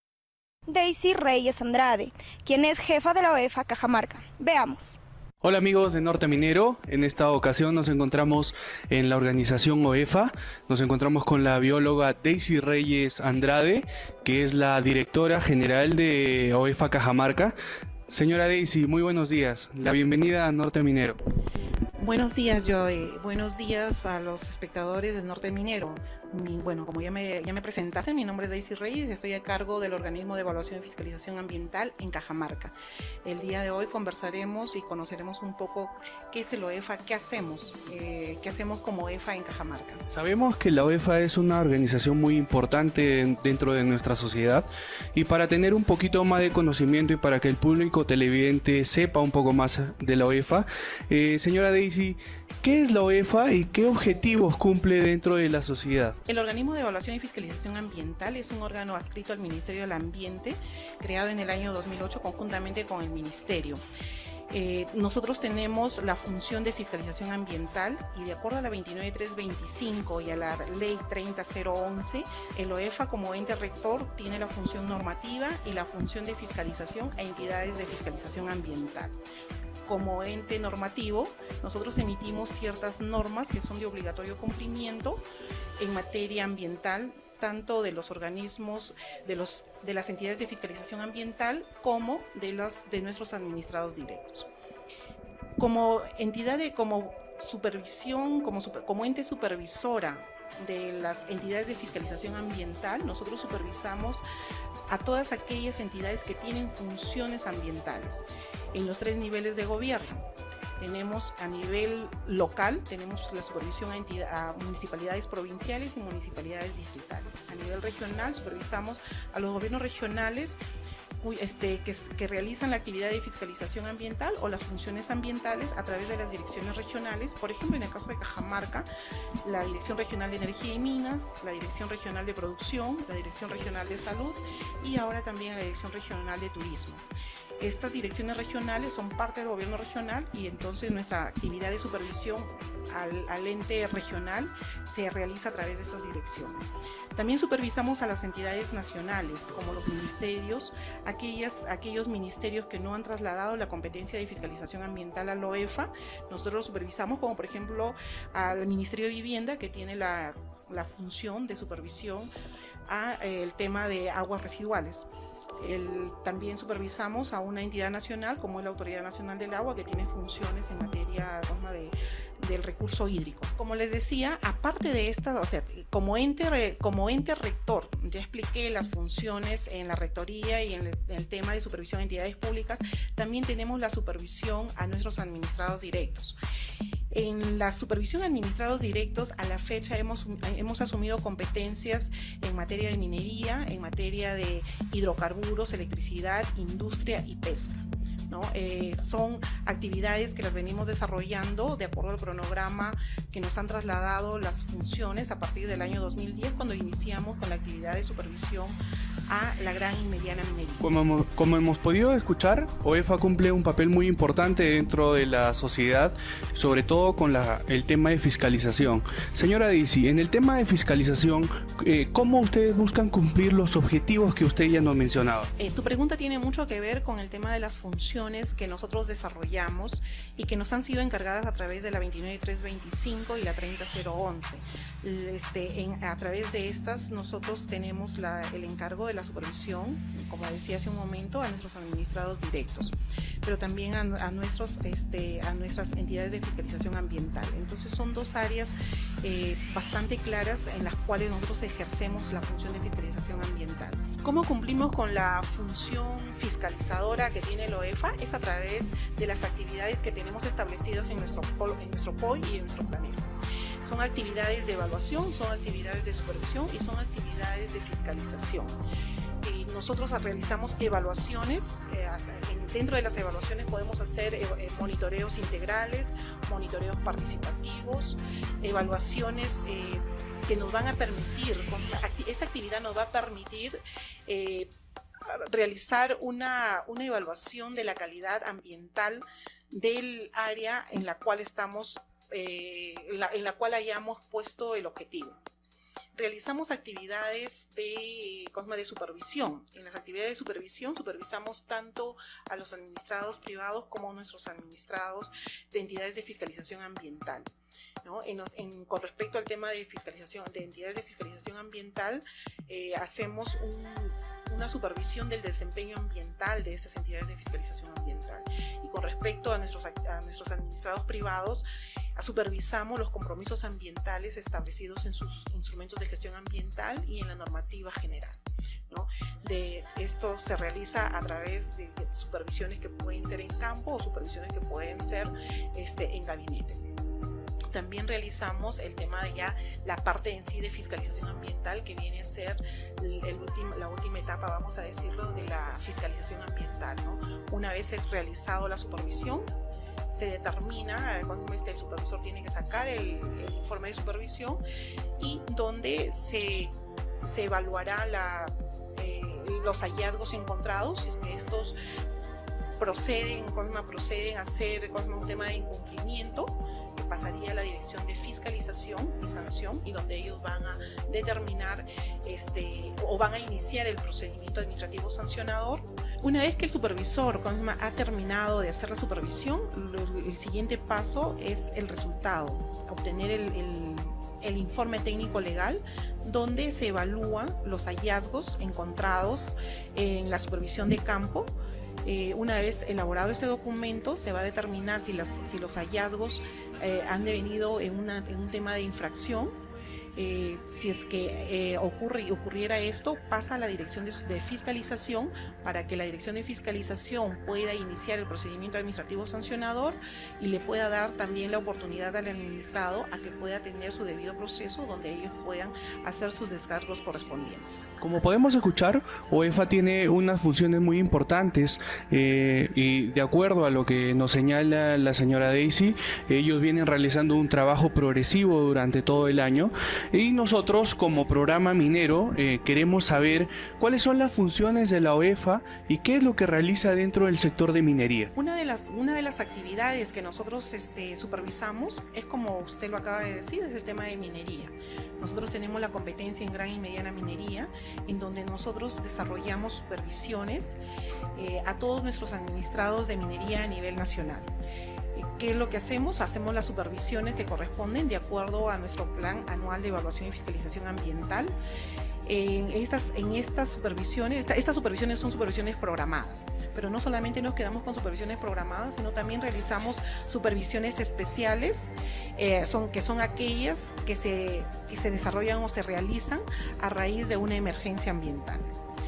Daisy Reyes Andrade, quien es jefa de la OEFA Cajamarca. Veamos. Hola amigos de Norte Minero, en esta ocasión nos encontramos en la organización OEFA, nos encontramos con la bióloga Daisy Reyes Andrade, que es la directora general de OEFA Cajamarca. Señora Daisy, muy buenos días, la bienvenida a Norte Minero. Buenos días, Joey. Buenos días a los espectadores del Norte Minero. Bueno, como ya me presentaste, mi nombre es Daisy Reyes y estoy a cargo del Organismo de Evaluación y Fiscalización Ambiental en Cajamarca. El día de hoy conversaremos y conoceremos un poco qué es el OEFA, qué hacemos como OEFA en Cajamarca. Sabemos que la OEFA es una organización muy importante dentro de nuestra sociedad y para tener un poquito más de conocimiento y para que el público televidente sepa un poco más de la OEFA, señora Daisy, ¿qué es la OEFA y qué objetivos cumple dentro de la sociedad? El Organismo de Evaluación y Fiscalización Ambiental es un órgano adscrito al Ministerio del Ambiente, creado en el año 2008 conjuntamente con el Ministerio. Nosotros tenemos la función de fiscalización ambiental y de acuerdo a la 29325 y a la ley 30011, el OEFA como ente rector tiene la función normativa y la función de fiscalización a entidades de fiscalización ambiental. Como ente normativo, nosotros emitimos ciertas normas que son de obligatorio cumplimiento en materia ambiental, tanto de los organismos, de las entidades de fiscalización ambiental, como de nuestros administrados directos. Como entidad como supervisión, como ente supervisora de las entidades de fiscalización ambiental, nosotros supervisamos a todas aquellas entidades que tienen funciones ambientales en los 3 niveles de gobierno. Tenemos a nivel local, tenemos la supervisión a municipalidades provinciales y municipalidades distritales. A nivel regional, supervisamos a los gobiernos regionales que realizan la actividad de fiscalización ambiental o las funciones ambientales a través de las direcciones regionales. Por ejemplo, en el caso de Cajamarca, la Dirección Regional de Energía y Minas, la Dirección Regional de Producción, la Dirección Regional de Salud y ahora también la Dirección Regional de Turismo. Estas direcciones regionales son parte del gobierno regional y entonces nuestra actividad de supervisión al ente regional se realiza a través de estas direcciones. También supervisamos a las entidades nacionales, como los ministerios, aquellos ministerios que no han trasladado la competencia de fiscalización ambiental a la OEFA. Nosotros los supervisamos, como por ejemplo al Ministerio de Vivienda, que tiene la función de supervisión al tema de aguas residuales. También supervisamos a una entidad nacional como es la Autoridad Nacional del Agua, que tiene funciones en materia del recurso hídrico. Como les decía, aparte de estas, o sea, como ente rector, ya expliqué las funciones en la rectoría y en el tema de supervisión de entidades públicas, también tenemos la supervisión a nuestros administrados directos. En la supervisión a administrados directos, a la fecha hemos asumido competencias en materia de minería, en materia de hidrocarburos, electricidad, industria y pesca, ¿no? Son actividades que las venimos desarrollando de acuerdo al cronograma que nos han trasladado las funciones a partir del año 2010, cuando iniciamos con la actividad de supervisión a la gran y mediana minería. Como hemos podido escuchar, OEFA cumple un papel muy importante dentro de la sociedad, sobre todo con el tema de fiscalización. Señora Daisy, en el tema de fiscalización, ¿cómo ustedes buscan cumplir los objetivos que usted ya nos mencionaba? Tu pregunta tiene mucho que ver con el tema de las funciones que nosotros desarrollamos y que nos han sido encargadas a través de la 29325 y la 30011. A través de estas nosotros tenemos el encargo de la supervisión, como decía hace un momento, a nuestros administrados directos, pero también a nuestras entidades de fiscalización ambiental. Entonces son 2 áreas bastante claras en las cuales nosotros ejercemos la función de fiscalización ambiental. ¿Cómo cumplimos con la función fiscalizadora que tiene la OEFA? Es a través de las actividades que tenemos establecidas en nuestro POI y en nuestro PLANEFA. Son actividades de evaluación, son actividades de supervisión y son actividades de fiscalización. Nosotros realizamos evaluaciones, dentro de las evaluaciones podemos hacer monitoreos integrales, monitoreos participativos, evaluaciones que nos van a permitir, esta actividad nos va a permitir realizar una evaluación de la calidad ambiental del área en la cual estamos, en la cual hayamos puesto el objetivo. Realizamos actividades de supervisión. En las actividades de supervisión supervisamos tanto a los administrados privados como a nuestros administrados de entidades de fiscalización ambiental, ¿no? Con respecto al tema de fiscalización, de entidades de fiscalización ambiental, hacemos una supervisión del desempeño ambiental de estas entidades de fiscalización ambiental. Y con respecto a nuestros administrados privados, supervisamos los compromisos ambientales establecidos en sus instrumentos de gestión ambiental y en la normativa general, ¿no? Esto se realiza a través de supervisiones que pueden ser en campo o supervisiones que pueden ser en gabinete. También realizamos el tema de la parte en sí de fiscalización ambiental, que viene a ser la última etapa, vamos a decirlo, de la fiscalización ambiental, ¿no? Una vez realizado la supervisión, se determina cuando el supervisor tiene que sacar el informe de supervisión y donde se evaluará los hallazgos encontrados, si es que estos proceden a ser un tema de incumplimiento, que pasaría a la dirección de fiscalización y sanción, y donde ellos van a determinar o van a iniciar el procedimiento administrativo sancionador. Una vez que el supervisor ha terminado de hacer la supervisión, el siguiente paso es el resultado, obtener el informe técnico legal, donde se evalúan los hallazgos encontrados en la supervisión de campo, Una vez elaborado este documento, se va a determinar si los hallazgos han devenido en un tema de infracción. Si es que ocurriera esto, pasa a la dirección de fiscalización para que la dirección de fiscalización pueda iniciar el procedimiento administrativo sancionador y le pueda dar también la oportunidad al administrado a que pueda tener su debido proceso donde ellos puedan hacer sus descargos correspondientes. Como podemos escuchar, OEFA tiene unas funciones muy importantes y de acuerdo a lo que nos señala la señora Daisy, ellos vienen realizando un trabajo progresivo durante todo el año. Y nosotros como programa minero queremos saber cuáles son las funciones de la OEFA y qué es lo que realiza dentro del sector de minería. Una de las actividades que nosotros supervisamos es, como usted lo acaba de decir, es el tema de minería. Nosotros tenemos la competencia en gran y mediana minería, en donde nosotros desarrollamos supervisiones a todos nuestros administrados de minería a nivel nacional. ¿Qué es lo que hacemos? Hacemos las supervisiones que corresponden de acuerdo a nuestro plan anual de evaluación y fiscalización ambiental. Estas supervisiones son supervisiones programadas, pero no solamente nos quedamos con supervisiones programadas, sino también realizamos supervisiones especiales, que son aquellas que se desarrollan o se realizan a raíz de una emergencia ambiental.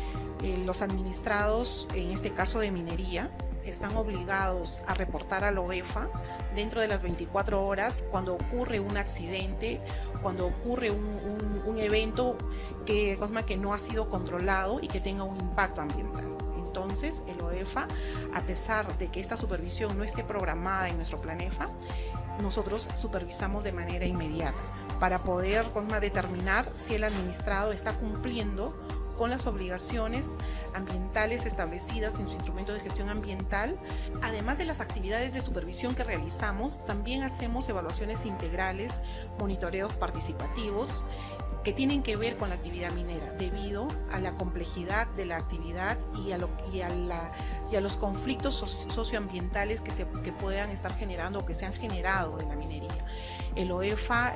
Los administrados, en este caso de minería, están obligados a reportar a la OEFA dentro de las 24 horas cuando ocurre un accidente, cuando ocurre un evento que no ha sido controlado y que tenga un impacto ambiental. Entonces, el OEFA, a pesar de que esta supervisión no esté programada en nuestro plan EFA, nosotros supervisamos de manera inmediata para poder determinar si el administrado está cumpliendo con las obligaciones ambientales establecidas en su instrumento de gestión ambiental. Además de las actividades de supervisión que realizamos, también hacemos evaluaciones integrales, monitoreos participativos que tienen que ver con la actividad minera, debido a la complejidad de la actividad y a los conflictos socioambientales que puedan estar generando o que se han generado de la minería. En el OEFA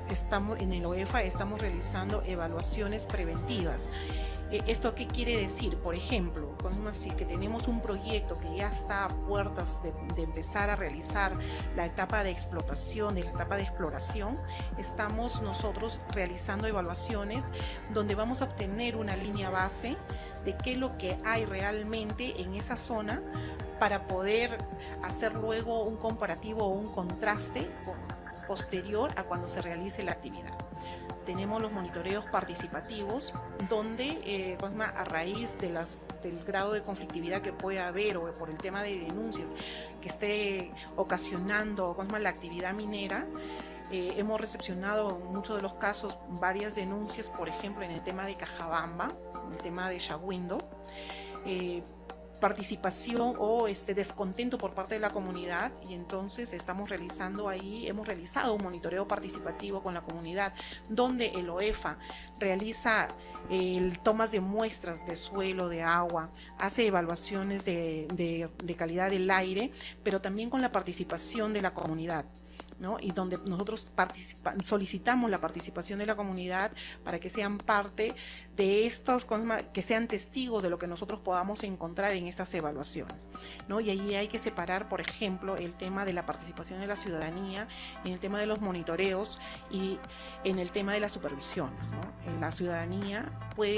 estamos realizando evaluaciones preventivas. ¿Esto qué quiere decir? Por ejemplo, si que tenemos un proyecto que ya está a puertas de empezar a realizar la etapa de explotación, la etapa de exploración, estamos nosotros realizando evaluaciones donde vamos a obtener una línea base de qué es lo que hay realmente en esa zona para poder hacer luego un comparativo o un contraste posterior a cuando se realice la actividad. Tenemos los monitoreos participativos donde a raíz del grado de conflictividad que pueda haber o por el tema de denuncias que esté ocasionando la actividad minera, hemos recepcionado en muchos de los casos varias denuncias, por ejemplo en el tema de Cajabamba, en el tema de Shahuindo, participación o descontento por parte de la comunidad, y entonces hemos realizado un monitoreo participativo con la comunidad donde el OEFA realiza tomas de muestras de suelo, de agua, hace evaluaciones de calidad del aire, pero también con la participación de la comunidad, ¿no? Y donde nosotros solicitamos la participación de la comunidad para que sean parte de estos, que sean testigos de lo que nosotros podamos encontrar en estas evaluaciones, ¿no? Y ahí hay que separar, por ejemplo, el tema de la participación de la ciudadanía en el tema de los monitoreos y en el tema de las supervisiones, ¿no? La ciudadanía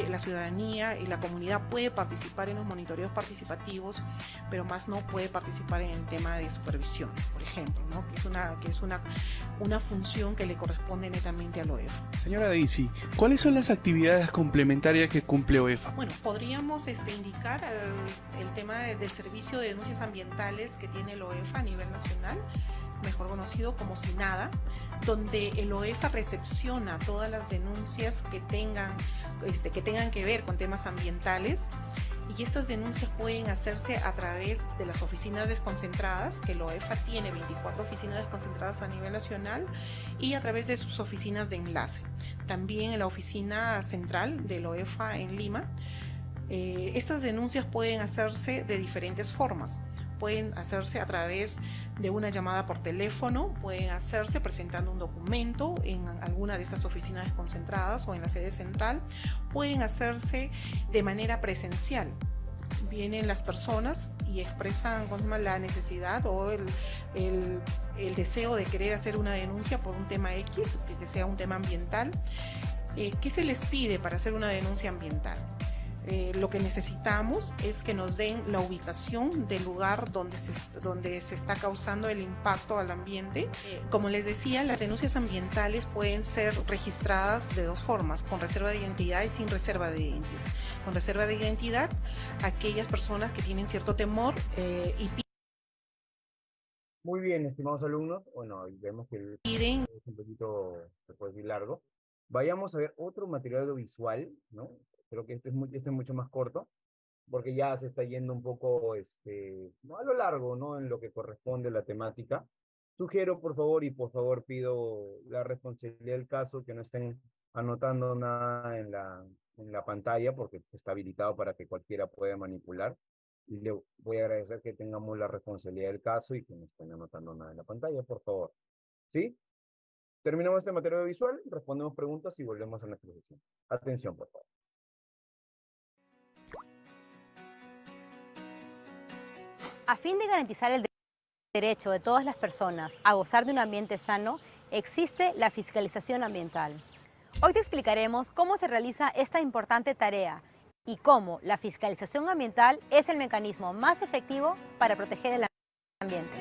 y la comunidad puede participar en los monitoreos participativos, pero más no puede participar en el tema de supervisiones, por ejemplo, ¿no? que es una función que le corresponde netamente al OEFA. Señora Daisy, ¿cuáles son las actividades complementarias que cumple OEFA? Bueno, podríamos indicar el tema del servicio de denuncias ambientales que tiene el OEFA a nivel nacional, mejor conocido como SINADA, donde el OEFA recepciona todas las denuncias que tengan que ver con temas ambientales. Y estas denuncias pueden hacerse a través de las oficinas desconcentradas, que el OEFA tiene 24 oficinas desconcentradas a nivel nacional, y a través de sus oficinas de enlace. También en la oficina central del OEFA en Lima, estas denuncias pueden hacerse de diferentes formas. Pueden hacerse a través de una llamada por teléfono, pueden hacerse presentando un documento en alguna de estas oficinas desconcentradas o en la sede central, pueden hacerse de manera presencial. vienen las personas y expresan la necesidad o el deseo de querer hacer una denuncia por un tema X, que sea un tema ambiental. ¿Qué se les pide para hacer una denuncia ambiental? Lo que necesitamos es que nos den la ubicación del lugar donde se está causando el impacto al ambiente. Como les decía, las denuncias ambientales pueden ser registradas de dos formas, con reserva de identidad y sin reserva de identidad. Con reserva de identidad, aquellas personas que tienen cierto temor y Muy bien, estimados alumnos. Bueno, vemos que el piden... es un poquito, se puede decir, largo. Vayamos a ver otro material audiovisual, ¿no? Creo que este es mucho más corto, porque ya se está yendo un poco, no a lo largo, ¿no? En lo que corresponde a la temática. Sugiero, por favor, y por favor pido la responsabilidad del caso, que no estén anotando nada en la pantalla, porque está habilitado para que cualquiera pueda manipular. Y le voy a agradecer que tengamos la responsabilidad del caso y que no estén anotando nada en la pantalla, por favor. ¿Sí? Terminamos este material visual, respondemos preguntas y volvemos a nuestra sesión. Atención, por favor. A fin de garantizar el derecho de todas las personas a gozar de un ambiente sano, existe la fiscalización ambiental. Hoy te explicaremos cómo se realiza esta importante tarea y cómo la fiscalización ambiental es el mecanismo más efectivo para proteger el ambiente.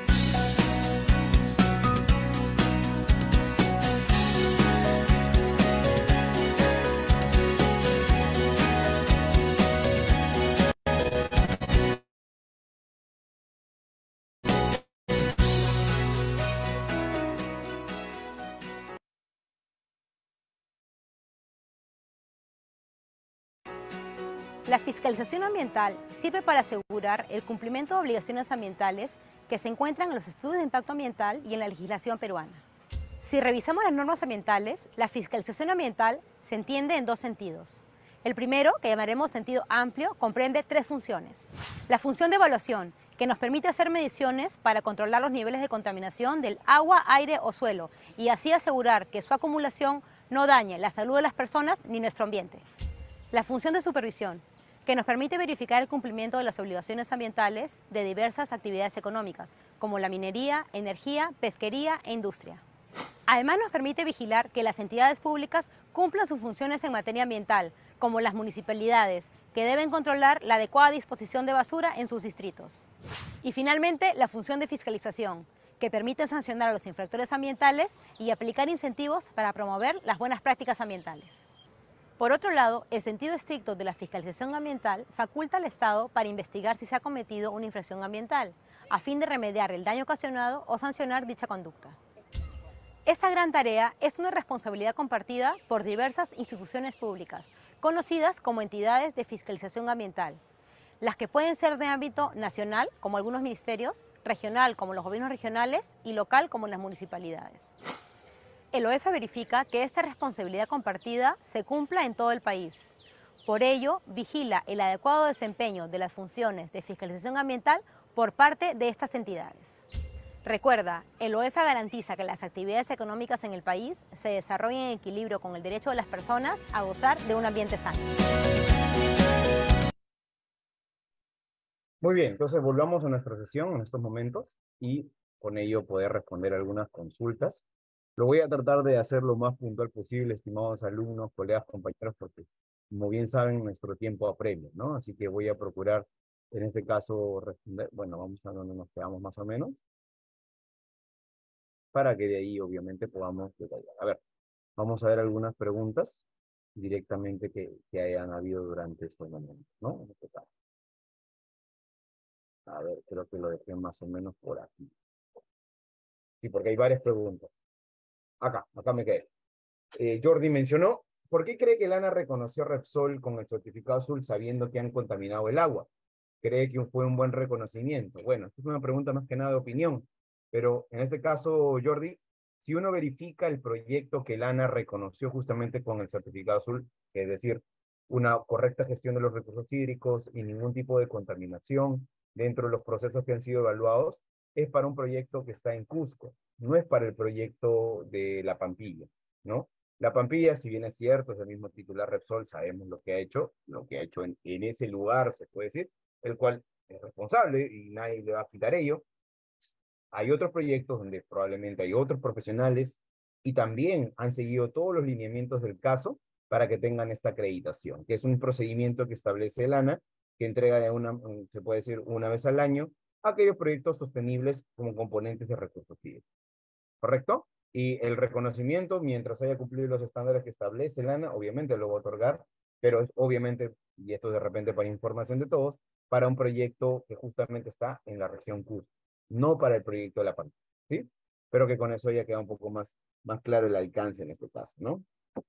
La fiscalización ambiental sirve para asegurar el cumplimiento de obligaciones ambientales que se encuentran en los estudios de impacto ambiental y en la legislación peruana. Si revisamos las normas ambientales, la fiscalización ambiental se entiende en dos sentidos. El primero, que llamaremos sentido amplio, comprende tres funciones. La función de evaluación, que nos permite hacer mediciones para controlar los niveles de contaminación del agua, aire o suelo y así asegurar que su acumulación no dañe la salud de las personas ni nuestro ambiente. La función de supervisión, que nos permite verificar el cumplimiento de las obligaciones ambientales de diversas actividades económicas, como la minería, energía, pesquería e industria. Además, nos permite vigilar que las entidades públicas cumplan sus funciones en materia ambiental, como las municipalidades, que deben controlar la adecuada disposición de basura en sus distritos. Y finalmente, la función de fiscalización, que permite sancionar a los infractores ambientales y aplicar incentivos para promover las buenas prácticas ambientales. Por otro lado, el sentido estricto de la fiscalización ambiental faculta al Estado para investigar si se ha cometido una infracción ambiental, a fin de remediar el daño ocasionado o sancionar dicha conducta. Esta gran tarea es una responsabilidad compartida por diversas instituciones públicas, conocidas como entidades de fiscalización ambiental, las que pueden ser de ámbito nacional, como algunos ministerios, regional, como los gobiernos regionales, y local, como las municipalidades. El OEFA verifica que esta responsabilidad compartida se cumpla en todo el país. Por ello, vigila el adecuado desempeño de las funciones de fiscalización ambiental por parte de estas entidades. Recuerda, el OEFA garantiza que las actividades económicas en el país se desarrollen en equilibrio con el derecho de las personas a gozar de un ambiente sano. Muy bien, entonces volvamos a nuestra sesión en estos momentos y con ello poder responder algunas consultas. Lo voy a tratar de hacer lo más puntual posible, estimados alumnos, colegas, compañeros, porque, como bien saben, nuestro tiempo apremia, ¿no? Así que voy a procurar, en este caso, responder, bueno, vamos a donde nos quedamos más o menos, para que de ahí, obviamente, podamos detallar. A ver, vamos a ver algunas preguntas directamente que hayan habido durante estos momentos, ¿no? En este caso. A ver, creo que lo dejé más o menos por aquí. Sí, porque hay varias preguntas. Acá me quedé. Jordi mencionó, ¿por qué cree que Lana reconoció a Repsol con el certificado azul sabiendo que han contaminado el agua? ¿Cree que fue un buen reconocimiento? Bueno, esta es una pregunta más que nada de opinión, pero en este caso, Jordi, si uno verifica el proyecto que Lana reconoció justamente con el certificado azul, es decir, una correcta gestión de los recursos hídricos y ningún tipo de contaminación dentro de los procesos que han sido evaluados, es para un proyecto que está en Cusco, no es para el proyecto de La Pampilla, ¿no? La Pampilla, si bien es cierto, es el mismo titular Repsol, sabemos lo que ha hecho en ese lugar, se puede decir, el cual es responsable y nadie le va a quitar ello. Hay otros proyectos donde probablemente hay otros profesionales y también han seguido todos los lineamientos del caso para que tengan esta acreditación, que es un procedimiento que establece el ANA, que entrega se puede decir, una vez al año, aquellos proyectos sostenibles como componentes de recursos hídricos. ¿Correcto? Y el reconocimiento, mientras haya cumplido los estándares que establece el ANA, obviamente lo va a otorgar, pero es obviamente, y esto de repente para información de todos, para un proyecto que justamente está en la región Cusco, no para el proyecto de la Pampa, ¿sí? Pero que con eso ya queda un poco más claro el alcance en este caso, ¿no?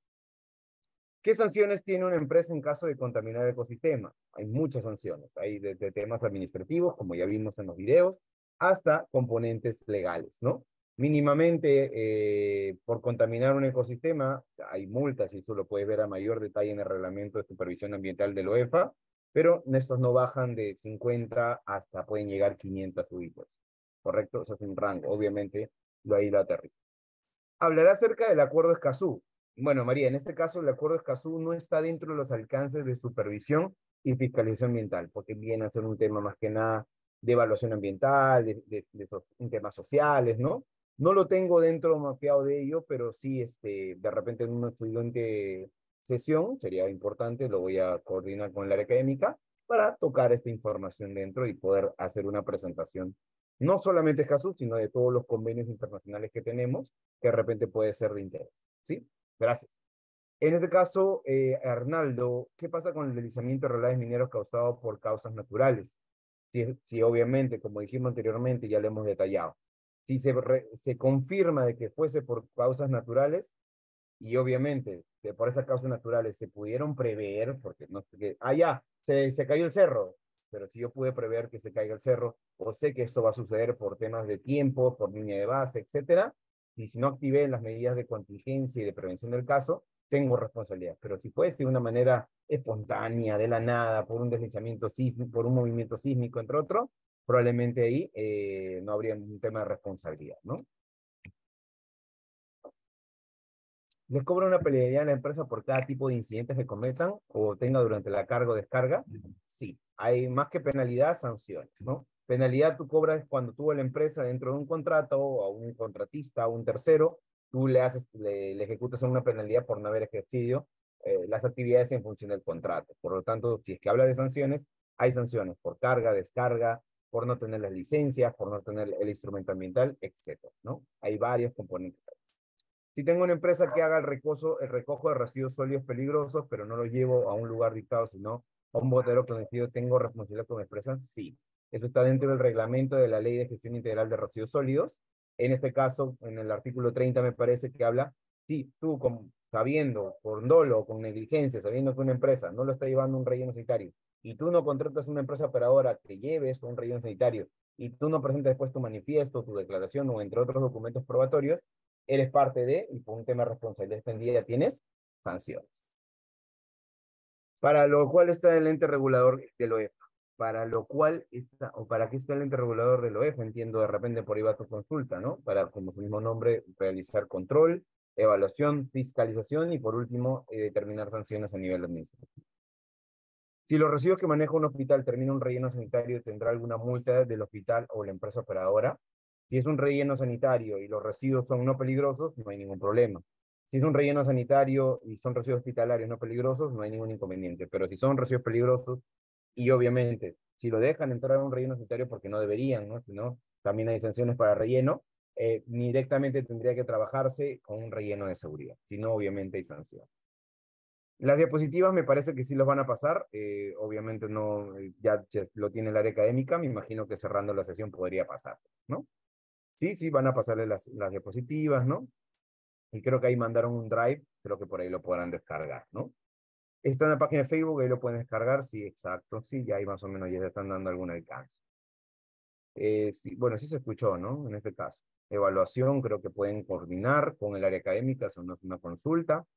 ¿Qué sanciones tiene una empresa en caso de contaminar el ecosistema? Hay muchas sanciones, hay desde temas administrativos, como ya vimos en los videos, hasta componentes legales, ¿no? Mínimamente, por contaminar un ecosistema, hay multas, y eso lo puedes ver a mayor detalle en el reglamento de supervisión ambiental de la OEFA, pero estos no bajan de 50 hasta pueden llegar 500 UITs, ¿correcto? O sea, es un rango, obviamente, ahí lo aterriza. Hablará acerca del acuerdo Escazú. Bueno, María, en este caso el acuerdo Escazú no está dentro de los alcances de supervisión y fiscalización ambiental, porque viene a ser un tema más que nada de evaluación ambiental, en temas sociales, ¿no? No lo tengo dentro mapeado de ello, pero sí, de repente en una siguiente sesión, sería importante, lo voy a coordinar con el área académica para tocar esta información dentro y poder hacer una presentación, no solamente Escazú, sino de todos los convenios internacionales que tenemos, que de repente puede ser de interés. ¿Sí? Gracias. En este caso, Arnaldo, ¿qué pasa con el deslizamiento de relaves mineros causado por causas naturales? Si obviamente, como dijimos anteriormente, ya lo hemos detallado, si se confirma de que fuese por causas naturales, y obviamente que por esas causas naturales se pudieron prever, porque no sé qué, ya, se cayó el cerro, pero si yo pude prever que se caiga el cerro, o sé que esto va a suceder por temas de tiempo, por línea de base, etcétera, y si no activé las medidas de contingencia y de prevención del caso, tengo responsabilidad. Pero si fuese de una manera espontánea, de la nada, por un deslizamiento sísmico, por un movimiento sísmico, entre otros, probablemente ahí no habría un tema de responsabilidad, ¿no? ¿Les cobra una penalidad a la empresa por cada tipo de incidentes que cometan o tenga durante la carga o descarga? Sí, hay más que penalidad, sanciones, ¿no? Penalidad tú cobras cuando tú a la empresa dentro de un contrato o a un contratista, a un tercero, tú le ejecutas una penalidad por no haber ejercido las actividades en función del contrato. Por lo tanto, si es que habla de sanciones, hay sanciones por carga, descarga, por no tener las licencias, por no tener el instrumento ambiental, etcétera, ¿no? Hay varios componentes. Si tengo una empresa que haga el recojo de residuos sólidos peligrosos, pero no lo llevo a un lugar dictado, sino a un botero clandestino, ¿tengo responsabilidad como empresa? Sí. Eso está dentro del reglamento de la Ley de Gestión Integral de Residuos Sólidos. En este caso, en el artículo 30 me parece que habla, si tú sabiendo, por dolo o con negligencia, sabiendo que una empresa no lo está llevando a un relleno sanitario, y tú no contratas una empresa operadora que lleve esto a un relleno sanitario, y tú no presentas después tu manifiesto, tu declaración o entre otros documentos probatorios, eres parte de, y por un tema de responsabilidad extendida tienes sanciones. Para lo cual está el ente regulador del OEFA. Para lo cual está, o para qué está el ente regulador del OEFA, entiendo de repente por ahí va tu consulta, ¿no? Para, como su mismo nombre, realizar control, evaluación, fiscalización y por último, determinar sanciones a nivel administrativo. Si los residuos que maneja un hospital termina un relleno sanitario, ¿tendrá alguna multa del hospital o la empresa operadora? Si es un relleno sanitario y los residuos son no peligrosos, no hay ningún problema. Si es un relleno sanitario y son residuos hospitalarios no peligrosos, no hay ningún inconveniente. Pero si son residuos peligrosos y obviamente si lo dejan entrar a un relleno sanitario porque no deberían, ¿no? Si no, también hay sanciones para relleno, directamente tendría que trabajarse con un relleno de seguridad. Si no, obviamente hay sanción. Las diapositivas me parece que sí los van a pasar, obviamente no, ya lo tiene el área académica, me imagino que cerrando la sesión podría pasar, ¿no? Sí, van a pasarle las diapositivas, ¿no? Y creo que ahí mandaron un drive, creo que por ahí lo podrán descargar, ¿no? Está en la página de Facebook, ahí lo pueden descargar, sí, exacto, sí, ya ahí más o menos ya se están dando algún alcance. Sí, bueno, sí se escuchó, ¿no? En este caso. Evaluación, creo que pueden coordinar con el área académica, son una consulta.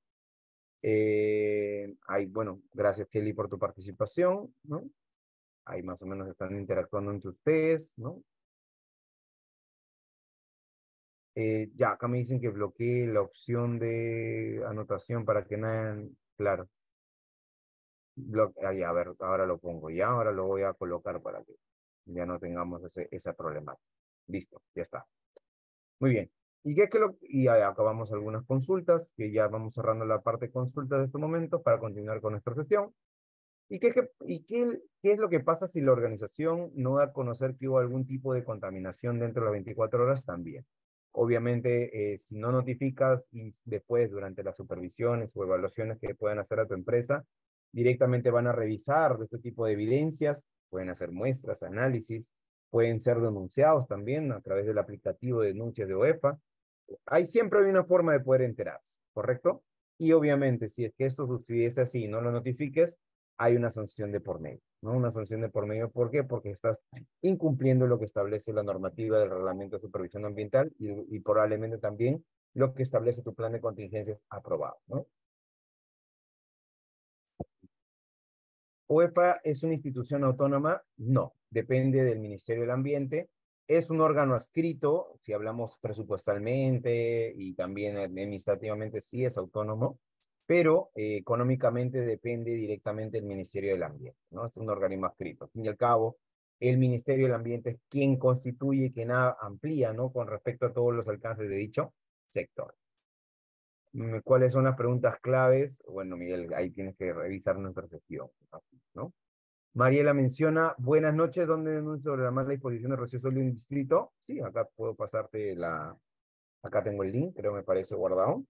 Bueno, gracias Kelly por tu participación, ¿no? Ahí más o menos están interactuando entre ustedes, ¿no? Ya, acá me dicen que bloquee la opción de anotación para que nadie, claro. Ya, a ver, ahora lo pongo ya, ahora lo voy a colocar para que ya no tengamos esa problemática. Listo, ya está. Muy bien. Y ya acabamos algunas consultas, que ya vamos cerrando la parte de consultas de este momento para continuar con nuestra sesión. ¿Qué es lo que pasa si la organización no da a conocer que hubo algún tipo de contaminación dentro de las 24 horas también? Obviamente, si no notificas y después durante las supervisiones o evaluaciones que puedan hacer a tu empresa, directamente van a revisar de este tipo de evidencias, pueden hacer muestras, análisis, pueden ser denunciados también a través del aplicativo de denuncias de OEFA. Siempre hay una forma de poder enterarse, ¿correcto? Y obviamente, si es que esto sucediese así y no lo notifiques, hay una sanción de por medio, ¿no? Una sanción de por medio, ¿por qué? Porque estás incumpliendo lo que establece la normativa del Reglamento de Supervisión Ambiental y probablemente también lo que establece tu plan de contingencias aprobado, ¿no? ¿OEPA es una institución autónoma? No, depende del Ministerio del Ambiente. Es un órgano adscrito, si hablamos presupuestalmente y también administrativamente sí es autónomo, pero económicamente depende directamente del Ministerio del Ambiente, ¿no? Es un organismo adscrito. Al fin y al cabo, el Ministerio del Ambiente es quien constituye y quien amplía, ¿no? Con respecto a todos los alcances de dicho sector. ¿Cuáles son las preguntas claves? Bueno, Miguel, ahí tienes que revisar nuestra sesión, ¿no? Mariela menciona, buenas noches, ¿dónde denuncio sobre la mala disposición de rocío sólido en distrito? Sí, acá puedo pasarte acá tengo el link, creo me parece guardado.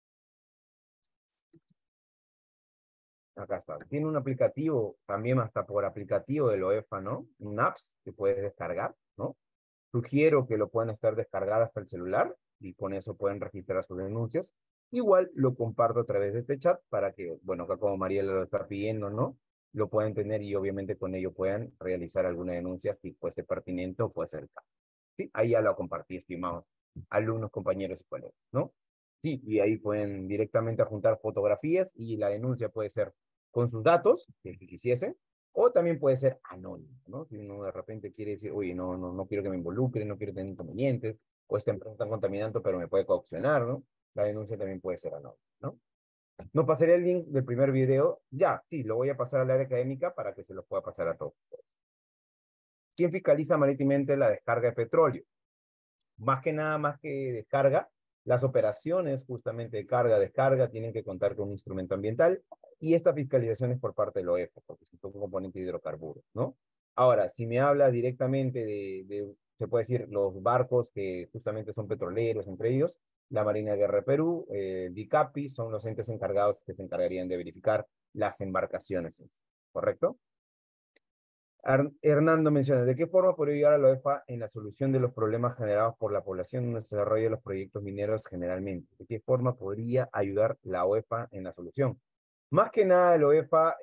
Acá está. Tiene un aplicativo, también hasta por aplicativo de la OEFA, ¿no? Un apps que puedes descargar, ¿no? Sugiero que lo puedan estar descargar hasta el celular y con eso pueden registrar sus denuncias. Igual lo comparto a través de este chat para que, bueno, acá como Mariela lo está pidiendo, ¿no? Lo puedan tener y obviamente con ello puedan realizar alguna denuncia si fuese pertinente o puede ser el caso. Sí, ahí ya lo compartí, estimados alumnos, compañeros y colegas, ¿no? Sí, y ahí pueden directamente adjuntar fotografías y la denuncia puede ser con sus datos, si es que quisiese, o también puede ser anónimo, ¿no? Si uno de repente quiere decir, oye, no quiero que me involucren, no quiero tener inconvenientes, o esta empresa está contaminando, pero me puede coaccionar, ¿no? La denuncia también puede ser anónima, ¿no? No pasaré el link del primer video, ya, sí, lo voy a pasar al área académica para que se lo pueda pasar a todos ustedes. ¿Quién fiscaliza marítimamente la descarga de petróleo? Más que nada, más que descarga, las operaciones justamente de carga, descarga, tienen que contar con un instrumento ambiental y esta fiscalización es por parte del OEFA, porque es un componente de hidrocarburos, ¿no? Ahora, si me hablas directamente se puede decir, los barcos que justamente son petroleros, entre ellos, la Marina de Guerra de Perú, DICAPI, son los entes encargados que se encargarían de verificar las embarcaciones, ¿correcto? Hernando menciona, ¿de qué forma podría ayudar a la OEFA en la solución de los problemas generados por la población en el desarrollo de los proyectos mineros generalmente? ¿De qué forma podría ayudar la OEFA en la solución? Más que nada, la OEFA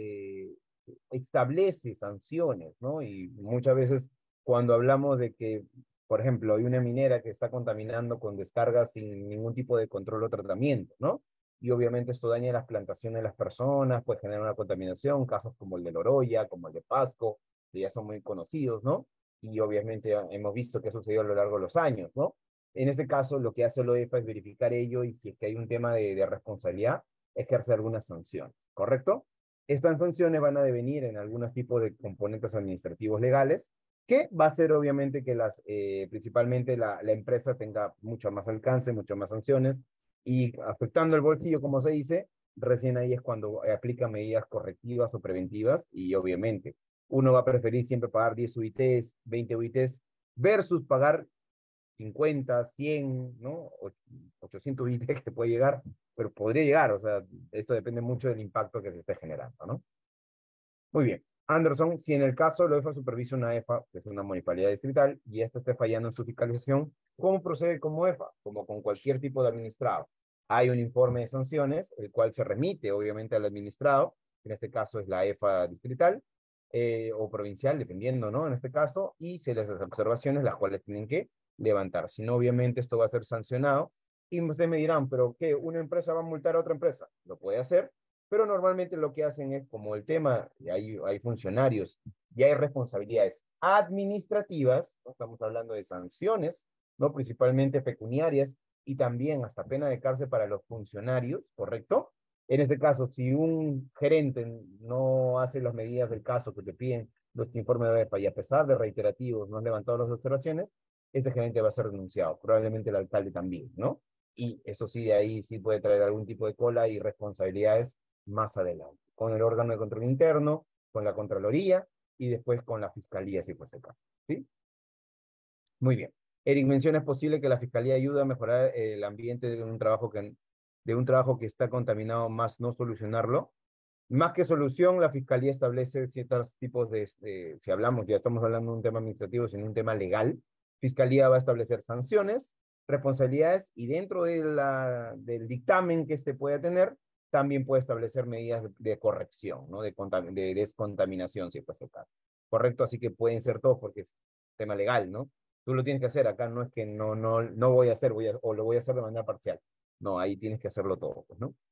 establece sanciones, ¿no? Y muchas veces cuando hablamos de que, por ejemplo, hay una minera que está contaminando con descargas sin ningún tipo de control o tratamiento, ¿no? Y obviamente esto daña las plantaciones de las personas, puede generar una contaminación, casos como el de Loroya, como el de Pasco, que ya son muy conocidos, ¿no? Y obviamente hemos visto que ha sucedido a lo largo de los años, ¿no? En este caso, lo que hace la OEFA es verificar ello y si es que hay un tema de responsabilidad, ejercer algunas sanciones, ¿correcto? Estas sanciones van a devenir en algunos tipos de componentes administrativos legales, que va a ser obviamente que principalmente la empresa tenga mucho más alcance, mucho más sanciones, y afectando el bolsillo, como se dice, recién ahí es cuando aplica medidas correctivas o preventivas, y obviamente uno va a preferir siempre pagar 10 UITs, 20 UITs, versus pagar 50, 100, ¿no? 800 UITs que puede llegar, pero podría llegar, o sea, esto depende mucho del impacto que se esté generando, ¿no? Muy bien. Anderson, si en el caso la OEFA supervisa una EFA, que es una municipalidad distrital, y esta esté fallando en su fiscalización, ¿cómo procede como EFA? Como con cualquier tipo de administrado. Hay un informe de sanciones, el cual se remite obviamente al administrado, en este caso es la EFA distrital, o provincial, dependiendo, ¿no? En este caso, y se les hace observaciones, las cuales tienen que levantar. Si no, obviamente esto va a ser sancionado, y ustedes me dirán, ¿pero qué? ¿Una empresa va a multar a otra empresa? Lo puede hacer, pero normalmente lo que hacen es, como el tema, y hay funcionarios, y hay responsabilidades administrativas, ¿no? Estamos hablando de sanciones, ¿no? Principalmente pecuniarias y también hasta pena de cárcel para los funcionarios, ¿correcto? En este caso, si un gerente no hace las medidas del caso que te piden los informes de OEPA y a pesar de reiterativos no han levantado las observaciones, este gerente va a ser denunciado, probablemente el alcalde también, ¿no? Y eso sí, de ahí sí puede traer algún tipo de cola y responsabilidades más adelante, con el órgano de control interno, con la Contraloría y después con la Fiscalía, si fuese el caso, ¿sí? Muy bien. Eric menciona, es posible que la Fiscalía ayude a mejorar el ambiente de un trabajo que está contaminado, más no solucionarlo. Más que solución, la Fiscalía establece ciertos tipos si hablamos, ya estamos hablando de un tema administrativo, sino un tema legal. Fiscalía va a establecer sanciones, responsabilidades y dentro del dictamen que este pueda tener, también puede establecer medidas de corrección, ¿no? De descontaminación, si fuese el caso. ¿Correcto? Así que pueden ser todos porque es tema legal, ¿no? Tú lo tienes que hacer, acá no es que no voy a hacer, o lo voy a hacer de manera parcial. No, ahí tienes que hacerlo todo, pues, ¿no?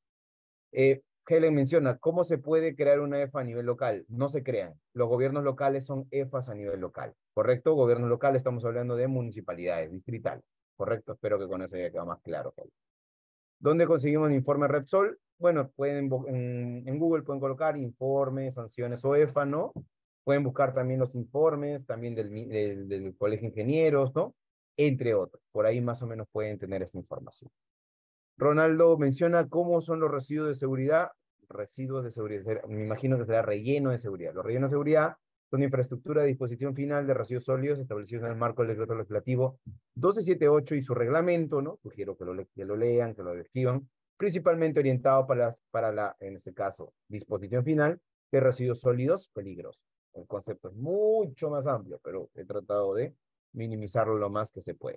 Helen menciona, ¿cómo se puede crear una EFA a nivel local? No se crean. Los gobiernos locales son EFAs a nivel local, ¿correcto? Gobiernos locales, estamos hablando de municipalidades, distritales, ¿correcto? Espero que con eso ya quede más claro, Helen. ¿Dónde conseguimos el informe Repsol? Bueno, en Google pueden colocar informes, sanciones o EFA, ¿no? Pueden buscar también los informes, también del Colegio de Ingenieros, ¿no? Entre otros. Por ahí más o menos pueden tener esta información. Ronaldo menciona cómo son los residuos de seguridad. Residuos de seguridad, me imagino que será relleno de seguridad. Los rellenos de seguridad son infraestructura de disposición final de residuos sólidos establecidos en el marco del decreto legislativo 1278 y su reglamento, ¿no? Sugiero que lo lean, que lo escriban, principalmente orientado en este caso, disposición final de residuos sólidos peligrosos. El concepto es mucho más amplio, pero he tratado de minimizarlo lo más que se puede.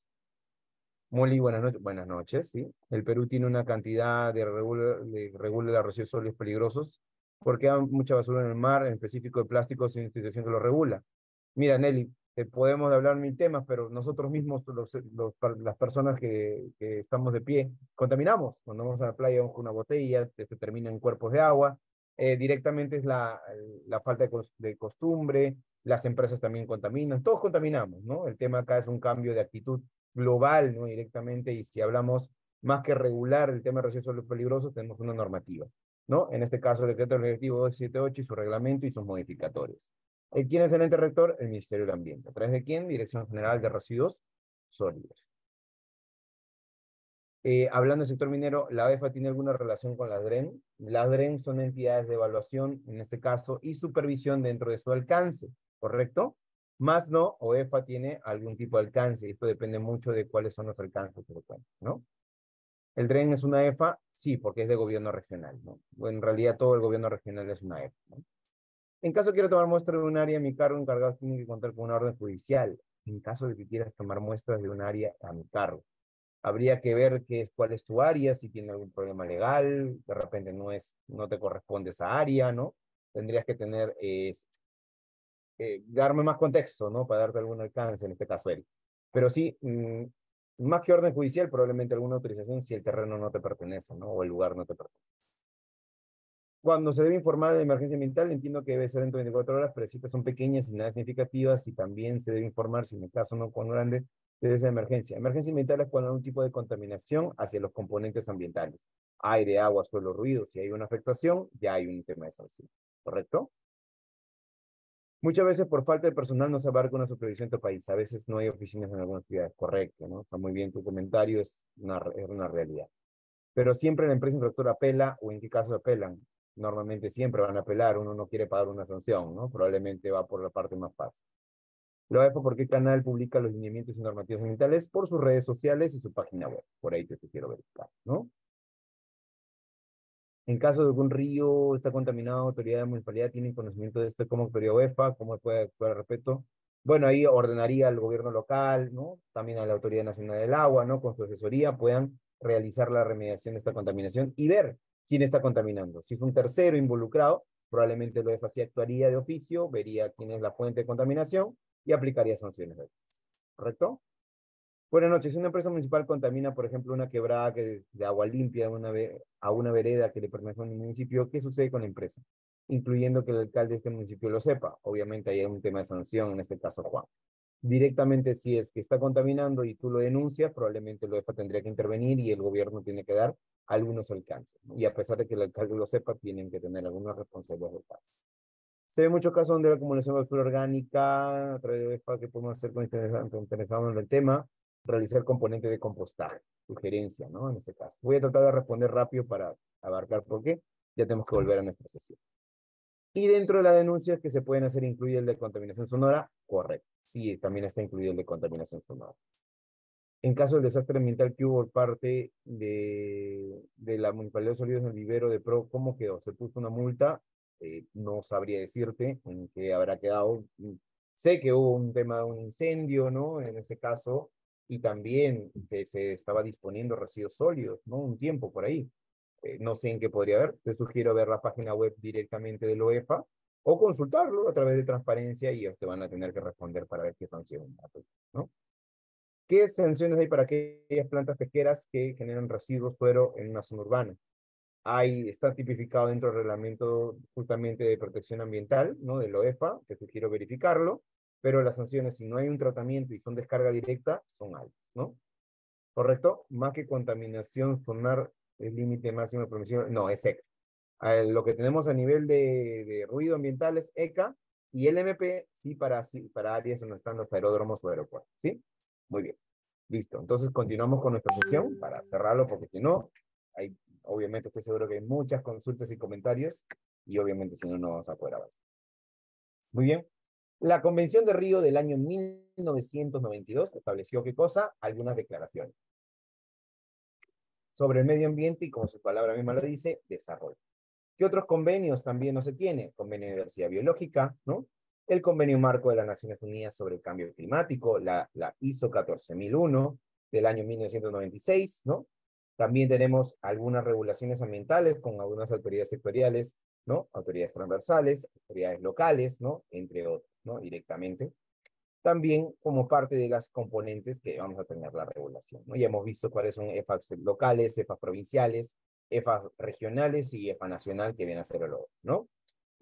Molly, buenas noches, ¿sí? El Perú tiene una cantidad regula los residuos sólidos peligrosos porque hay mucha basura en el mar, en específico de plásticos, sin institución que lo regula. Mira, Nelly, podemos hablar mil temas, pero nosotros mismos, las personas que estamos de pie, contaminamos. Cuando vamos a la playa vamos con una botella, termina en cuerpos de agua. Directamente es la falta de costumbre, las empresas también contaminan, todos contaminamos, ¿no? El tema acá es un cambio de actitud global, ¿no? Directamente, y si hablamos más que regular el tema de residuos sólidos peligrosos, tenemos una normativa, ¿no? En este caso, el decreto legislativo 278 y su reglamento y sus modificadores. ¿Quién es el ente rector? El Ministerio del Ambiente. ¿A través de quién? Dirección General de Residuos Sólidos. Hablando del sector minero, ¿la ABEFA tiene alguna relación con las DREN? Las DREN son entidades de evaluación, en este caso, y supervisión dentro de su alcance, ¿correcto? Más no, OEFA tiene algún tipo de alcance, esto depende mucho de cuáles son los alcances que se cuentan, ¿no? ¿El DREN es una EFA? Sí, porque es de gobierno regional, ¿no? Bueno, en realidad todo el gobierno regional es una EFA, ¿no? En caso de quiera tomar muestras de un área, mi cargo encargado tiene que contar con una orden judicial. En caso de que quieras tomar muestras de un área a mi cargo, habría que ver cuál es tu área, si tiene algún problema legal, de repente no te corresponde esa área, ¿no? Tendrías que darme más contexto, ¿no? Para darte algún alcance, en este caso, Eric. Pero sí, más que orden judicial, probablemente alguna autorización si el terreno no te pertenece, ¿no? O el lugar no te pertenece. Cuando se debe informar de emergencia ambiental, entiendo que debe ser dentro de 24 horas, pero si son pequeñas y nada significativas, y también se debe informar, si en el caso no con grande, debe ser emergencia. Emergencia ambiental es cuando hay un tipo de contaminación hacia los componentes ambientales. Aire, agua, suelo, ruido. Si hay una afectación, ya hay un tema de sanción. ¿Correcto? Muchas veces por falta de personal no se abarca una supervisión en tu país. A veces no hay oficinas en algunas ciudades. Correcto, ¿no? Está muy bien tu comentario, es una realidad. Pero siempre la empresa infractora apela, o en qué caso apelan. Normalmente siempre van a apelar, uno no quiere pagar una sanción, ¿no? Probablemente va por la parte más fácil. Lo hago porque el canal publica los lineamientos y normativas ambientales por sus redes sociales y su página web. Por ahí te quiero verificar, ¿no? En caso de algún río está contaminado, autoridad de municipalidad tienen conocimiento de esto, como autoridad UEFA, cómo puede actuar al respecto. Bueno, ahí ordenaría al gobierno local, ¿no? También a la Autoridad Nacional del Agua, ¿no? Con su asesoría puedan realizar la remediación de esta contaminación y ver quién está contaminando. Si es un tercero involucrado, probablemente la UEFA sí actuaría de oficio, vería quién es la fuente de contaminación y aplicaría sanciones. ¿Correcto? Buenas noches. Si una empresa municipal contamina, por ejemplo, una quebrada de agua limpia a una vereda que le pertenece a un municipio, ¿qué sucede con la empresa? Incluyendo que el alcalde de este municipio lo sepa. Obviamente hay un tema de sanción, en este caso Juan. Directamente, si es que está contaminando y tú lo denuncias, probablemente el OEFA tendría que intervenir y el gobierno tiene que dar algunos alcances, ¿no? Y a pesar de que el alcalde lo sepa, tienen que tener algunas responsabilidades del caso. Se ven muchos casos donde la acumulación de basura orgánica, a través de OEFA, que podemos hacer con interesados en el tema, realizar componentes de compostaje, sugerencia, ¿no? En este caso. Voy a tratar de responder rápido para abarcar por qué. Ya tenemos que volver a nuestra sesión. Y dentro de las denuncias que se pueden hacer, incluye el de contaminación sonora, correcto. Sí, también está incluido el de contaminación sonora. En caso del desastre ambiental que hubo por parte de la Municipalidad de Los Olivos en el vivero de Pro, ¿cómo quedó? ¿Se puso una multa? No sabría decirte en qué habrá quedado. Sé que hubo un tema de un incendio, ¿no? En ese caso, y también que se estaba disponiendo residuos sólidos, ¿no? Un tiempo por ahí. No sé en qué podría haber. Te sugiero ver la página web directamente del OEFA o consultarlo a través de transparencia y ellos te van a tener que responder para ver qué sanción, ¿no? ¿Qué sanciones hay para aquellas plantas pesqueras que generan residuos fuero en una zona urbana? Está tipificado dentro del reglamento justamente de protección ambiental, ¿no? Del OEFA, que sugiero verificarlo, pero las sanciones, si no hay un tratamiento y son descarga directa, son altas, ¿no? ¿Correcto? Más que contaminación sonar, el límite máximo de permisión, no, es ECA. Lo que tenemos a nivel de ruido ambiental es ECA y LMP, sí, para áreas donde están los aeródromos o aeropuertos, ¿sí? Muy bien. Listo. Entonces continuamos con nuestra sesión para cerrarlo, porque si no, obviamente estoy seguro que hay muchas consultas y comentarios y obviamente si no, no vamos a poder avanzar. Muy bien. La Convención de Río del año 1992 estableció, ¿qué cosa? Algunas declaraciones sobre el medio ambiente y, como su palabra misma lo dice, desarrollo. ¿Qué otros convenios también no se tiene? Convenio de diversidad biológica, ¿no? El convenio marco de las Naciones Unidas sobre el cambio climático, la ISO 14001 del año 1996, ¿no? También tenemos algunas regulaciones ambientales con algunas autoridades sectoriales, ¿no? Autoridades transversales, autoridades locales, ¿no? Entre otros, ¿no? Directamente. También como parte de las componentes que vamos a tener la regulación, ¿no? Ya hemos visto cuáles son EFAs locales, EFAs provinciales, EFAs regionales y EFA nacional, que viene a ser el otro, ¿no?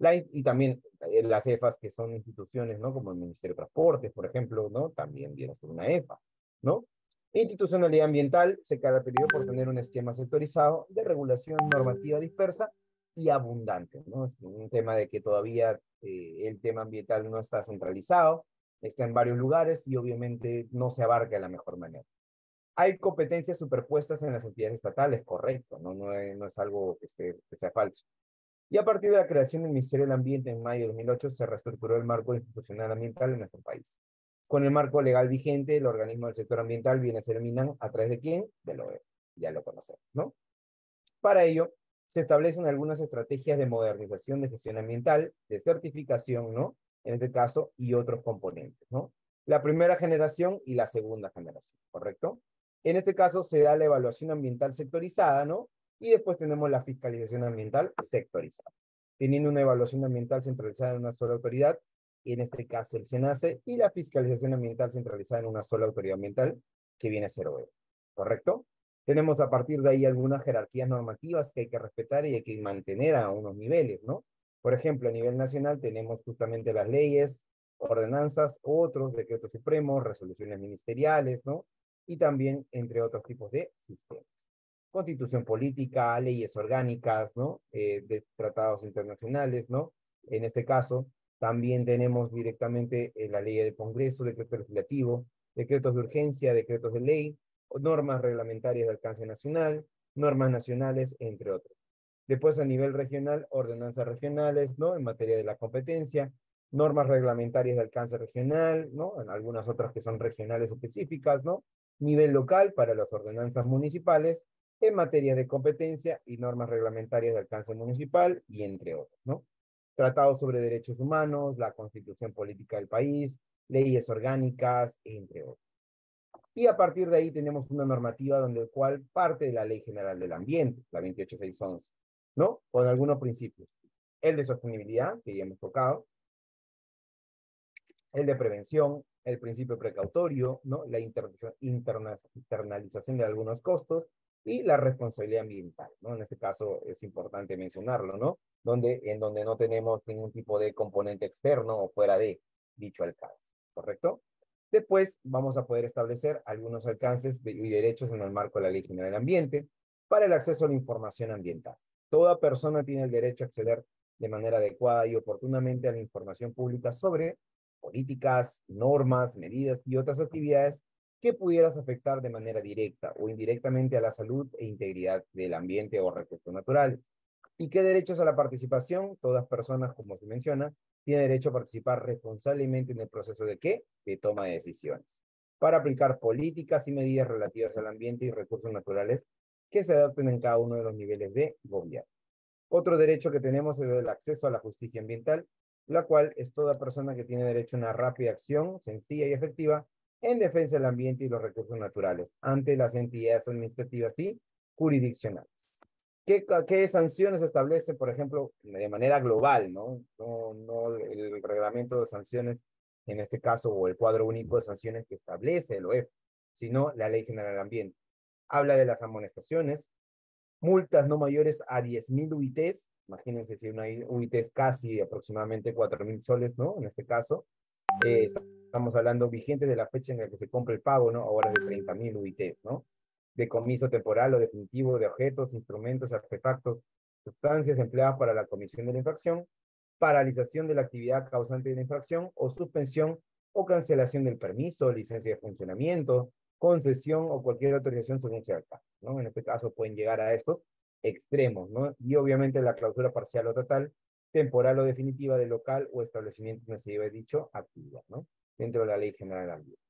Y también las EFAs que son instituciones, ¿no? Como el Ministerio de Transportes, por ejemplo, ¿no? También viene a ser una EFA, ¿no? Institucionalidad ambiental se caracterizó por tener un esquema sectorizado de regulación normativa dispersa y abundante, ¿no? Es un tema de que todavía el tema ambiental no está centralizado, está en varios lugares y obviamente no se abarca de la mejor manera. Hay competencias superpuestas en las entidades estatales, correcto, no es algo que sea falso. Y a partir de la creación del Ministerio del Ambiente en mayo de 2008 se reestructuró el marco institucional ambiental en nuestro país. Con el marco legal vigente, el organismo del sector ambiental viene a ser el MINAM a través de quién? Del OEF. Ya lo conocemos, ¿no? Para ello, se establecen algunas estrategias de modernización de gestión ambiental, de certificación, ¿no? En este caso, y otros componentes, ¿no? La primera generación y la segunda generación, ¿correcto? En este caso se da la evaluación ambiental sectorizada, ¿no? Y después tenemos la fiscalización ambiental sectorizada, teniendo una evaluación ambiental centralizada en una sola autoridad, y en este caso el SENACE, y la fiscalización ambiental centralizada en una sola autoridad ambiental, que viene a ser OE, ¿correcto? Tenemos a partir de ahí algunas jerarquías normativas que hay que respetar y hay que mantener a unos niveles, ¿no? Por ejemplo, a nivel nacional tenemos justamente las leyes, ordenanzas, otros decretos supremos, resoluciones ministeriales, ¿no? Y también entre otros tipos de sistemas. Constitución política, leyes orgánicas, ¿no? De tratados internacionales, ¿no? En este caso, también tenemos directamente la ley del Congreso, decreto legislativo, decretos de urgencia, decretos de ley, normas reglamentarias de alcance nacional, normas nacionales, entre otros. Después, a nivel regional, ordenanzas regionales, ¿no? En materia de la competencia, normas reglamentarias de alcance regional, ¿no? En algunas otras que son regionales específicas, ¿no? Nivel local para las ordenanzas municipales, en materia de competencia y normas reglamentarias de alcance municipal, y entre otros, ¿no? Tratados sobre derechos humanos, la constitución política del país, leyes orgánicas, entre otros. Y a partir de ahí tenemos una normativa donde cual parte de la Ley General del Ambiente, la 28611, ¿no? Con algunos principios. El de sostenibilidad, que ya hemos tocado, el de prevención, el principio precautorio, ¿no? La internalización de algunos costos y la responsabilidad ambiental, ¿no? En este caso es importante mencionarlo, ¿no? En donde no tenemos ningún tipo de componente externo o fuera de dicho alcance, ¿correcto? Después vamos a poder establecer algunos alcances y derechos en el marco de la Ley General del Ambiente para el acceso a la información ambiental. Toda persona tiene el derecho a acceder de manera adecuada y oportunamente a la información pública sobre políticas, normas, medidas y otras actividades que pudieras afectar de manera directa o indirectamente a la salud e integridad del ambiente o recursos naturales. ¿Y qué derechos a la participación? Todas personas, como se menciona, tienen derecho a participar responsablemente en el proceso de ¿qué? De toma de decisiones, para aplicar políticas y medidas relativas al ambiente y recursos naturales que se adopten en cada uno de los niveles de gobierno. Otro derecho que tenemos es el acceso a la justicia ambiental, la cual es toda persona que tiene derecho a una rápida acción, sencilla y efectiva, en defensa del ambiente y los recursos naturales, ante las entidades administrativas y jurisdiccionales. ¿Qué sanciones establece, por ejemplo, de manera global, ¿no? No el reglamento de sanciones, en este caso, o el cuadro único de sanciones que establece el OEF, sino la Ley General del Ambiente. Habla de las amonestaciones, multas no mayores a 10.000 UITs, imagínense si una UIT es casi aproximadamente 4.000 soles, ¿no? En este caso, estamos hablando vigentes de la fecha en la que se compra el pago, ¿no? Ahora de 30.000 UITs, ¿no? Decomiso temporal o definitivo de objetos, instrumentos, artefactos, sustancias empleadas para la comisión de la infracción, paralización de la actividad causante de la infracción o suspensión o cancelación del permiso, licencia de funcionamiento, concesión o cualquier autorización según sea el caso, ¿no? En este caso pueden llegar a estos extremos, ¿no? Y obviamente la clausura parcial o total, temporal o definitiva del local o establecimiento donde se lleve dicho actividad, ¿no? Dentro de la Ley General del Ambiente.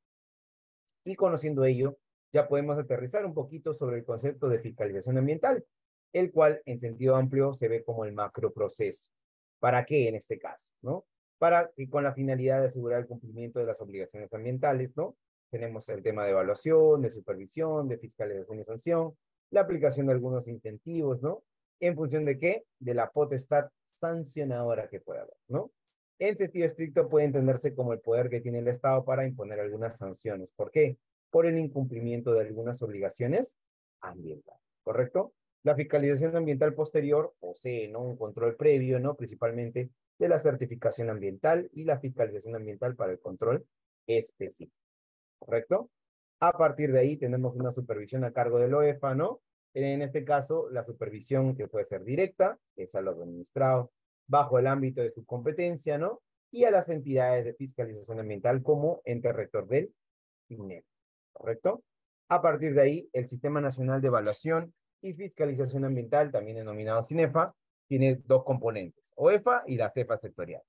Y conociendo ello, ya podemos aterrizar un poquito sobre el concepto de fiscalización ambiental, el cual en sentido amplio se ve como el macroproceso. ¿Para qué en este caso? ¿No? Para que con la finalidad de asegurar el cumplimiento de las obligaciones ambientales, ¿no? Tenemos el tema de evaluación, de supervisión, de fiscalización y sanción, la aplicación de algunos incentivos, ¿no? ¿En función de qué? De la potestad sancionadora que pueda haber, ¿no? En sentido estricto puede entenderse como el poder que tiene el Estado para imponer algunas sanciones. ¿Por qué? Por el incumplimiento de algunas obligaciones ambientales, ¿correcto? La fiscalización ambiental posterior posee, ¿no? Un control previo, ¿no? Principalmente de la certificación ambiental y la fiscalización ambiental para el control específico, ¿correcto? A partir de ahí tenemos una supervisión a cargo del OEFA, ¿no? En este caso, la supervisión que puede ser directa, que es a los administrados, bajo el ámbito de su competencia, ¿no? Y a las entidades de fiscalización ambiental como ente rector del INEP, ¿correcto? A partir de ahí, el Sistema Nacional de Evaluación y Fiscalización Ambiental, también denominado CINEFA, tiene dos componentes, OEFA y la CEFA sectoriales.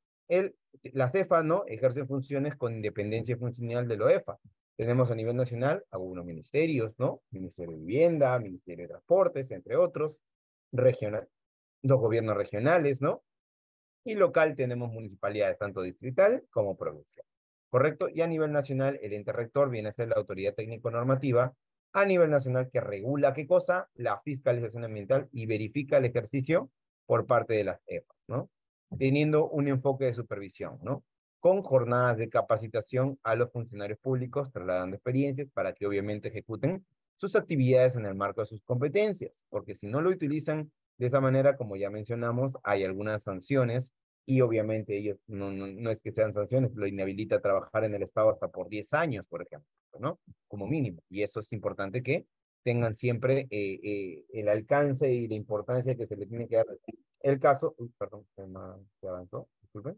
La CEFA, ¿no? Ejerce funciones con independencia funcional del OEFA. Tenemos a nivel nacional algunos ministerios, ¿no? Ministerio de Vivienda, Ministerio de Transportes, entre otros, regional, dos gobiernos regionales, ¿no? Y local tenemos municipalidades, tanto distrital como provincial, ¿correcto? Y a nivel nacional, el ente rector viene a ser la autoridad técnico-normativa a nivel nacional que regula, ¿qué cosa? La fiscalización ambiental y verifica el ejercicio por parte de las EFAs, ¿no? Teniendo un enfoque de supervisión, ¿no? Con jornadas de capacitación a los funcionarios públicos, trasladando experiencias para que obviamente ejecuten sus actividades en el marco de sus competencias, porque si no lo utilizan de esa manera, como ya mencionamos, hay algunas sanciones y obviamente ellos no es que sean sanciones, lo inhabilita a trabajar en el Estado hasta por 10 años, por ejemplo, ¿no? Como mínimo. Y eso es importante que tengan siempre el alcance y la importancia que se le tiene que dar. El caso, perdón, se avanzó, disculpen.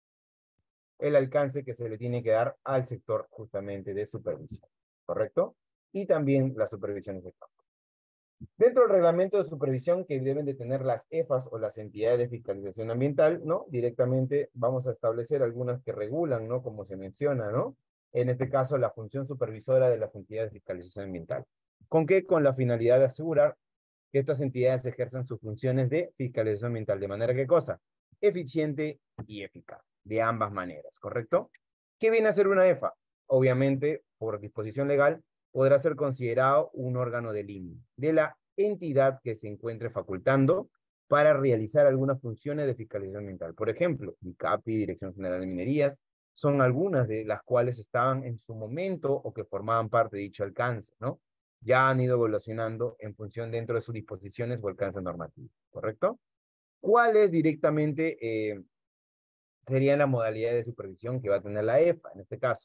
El alcance que se le tiene que dar al sector justamente de supervisión, ¿correcto? Y también las supervisiones de campo. Dentro del reglamento de supervisión que deben de tener las EFAs o las entidades de fiscalización ambiental, ¿no? Directamente vamos a establecer algunas que regulan, ¿no? Como se menciona, ¿no? En este caso, la función supervisora de las entidades de fiscalización ambiental. ¿Con qué? Con la finalidad de asegurar que estas entidades ejerzan sus funciones de fiscalización ambiental. ¿De manera qué cosa? Eficiente y eficaz. De ambas maneras, ¿correcto? ¿Qué viene a ser una EFA? Obviamente, por disposición legal, podrá ser considerado un órgano del INE, de la entidad que se encuentre facultando para realizar algunas funciones de fiscalización ambiental. Por ejemplo, ICAPI, Dirección General de Minerías, son algunas de las cuales estaban en su momento o que formaban parte de dicho alcance, ¿no? Ya han ido evolucionando en función dentro de sus disposiciones o alcance normativo, ¿correcto? ¿Cuáles directamente serían las modalidades de supervisión que va a tener la EFA en este caso?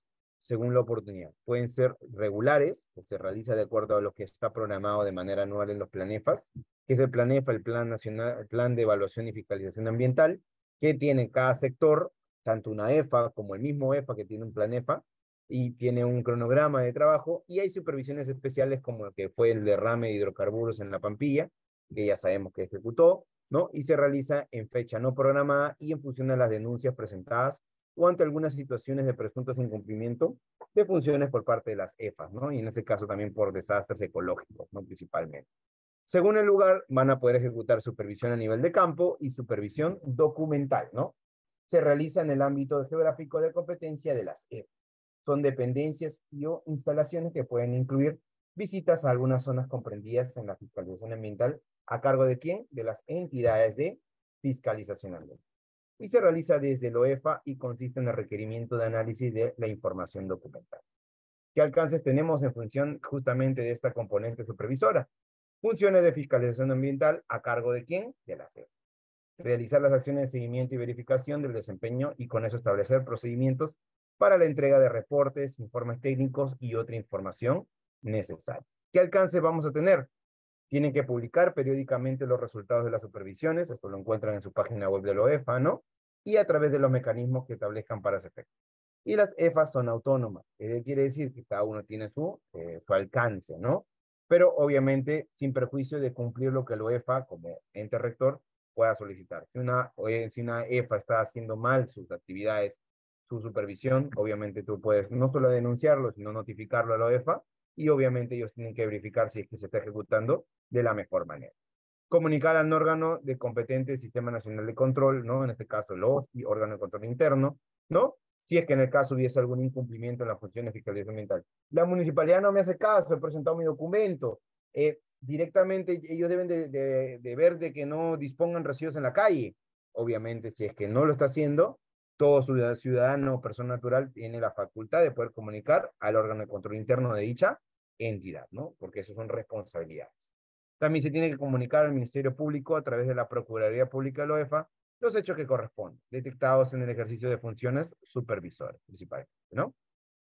según la oportunidad. Pueden ser regulares, que se realiza de acuerdo a lo que está programado de manera anual en los planefas, que es el planefa, el Plan Nacional, el Plan de Evaluación y Fiscalización Ambiental, que tiene cada sector, tanto una EFA como el mismo EFA que tiene un planefa, y tiene un cronograma de trabajo, y hay supervisiones especiales como el que fue el derrame de hidrocarburos en la Pampilla, que ya sabemos que ejecutó, ¿no? Y se realiza en fecha no programada y en función de las denuncias presentadas o ante algunas situaciones de presuntos incumplimiento de funciones por parte de las EFAs, ¿no? Y en este caso también por desastres ecológicos, ¿no? Principalmente. Según el lugar, van a poder ejecutar supervisión a nivel de campo y supervisión documental, ¿no? Se realiza en el ámbito geográfico de competencia de las EFAs. Son dependencias y o instalaciones que pueden incluir visitas a algunas zonas comprendidas en la fiscalización ambiental. ¿A cargo de quién? De las entidades de fiscalización ambiental. Y se realiza desde el OEFA y consiste en el requerimiento de análisis de la información documental. ¿Qué alcances tenemos en función justamente de esta componente supervisora? Funciones de fiscalización ambiental a cargo de quién? De la SEP. Realizar las acciones de seguimiento y verificación del desempeño y con eso establecer procedimientos para la entrega de reportes, informes técnicos y otra información necesaria. ¿Qué alcance vamos a tener? Tienen que publicar periódicamente los resultados de las supervisiones, esto lo encuentran en su página web de la OEFA, ¿no? Y a través de los mecanismos que establezcan para ese efecto. Y las EFAs son autónomas, quiere decir que cada uno tiene su alcance, ¿no? Pero obviamente sin perjuicio de cumplir lo que la OEFA como ente rector pueda solicitar. Si una EFA está haciendo mal sus actividades, su supervisión, obviamente tú puedes no solo denunciarlo, sino notificarlo a la OEFA, y obviamente ellos tienen que verificar si es que se está ejecutando de la mejor manera. Comunicar al órgano de competente Sistema Nacional de Control, ¿no? En este caso el OSI, órgano de control interno, ¿no? Si es que en el caso hubiese algún incumplimiento en las funciones de fiscalización ambiental. La municipalidad no me hace caso, he presentado mi documento. Directamente ellos deben de ver de que no dispongan residuos en la calle. Obviamente, si es que no lo está haciendo, todo ciudadano o persona natural tiene la facultad de poder comunicar al órgano de control interno de dicha entidad, ¿no? Porque eso son responsabilidades. También se tiene que comunicar al Ministerio Público a través de la Procuraduría Pública de la OEFA los hechos que corresponden, detectados en el ejercicio de funciones supervisoras, principalmente, ¿no?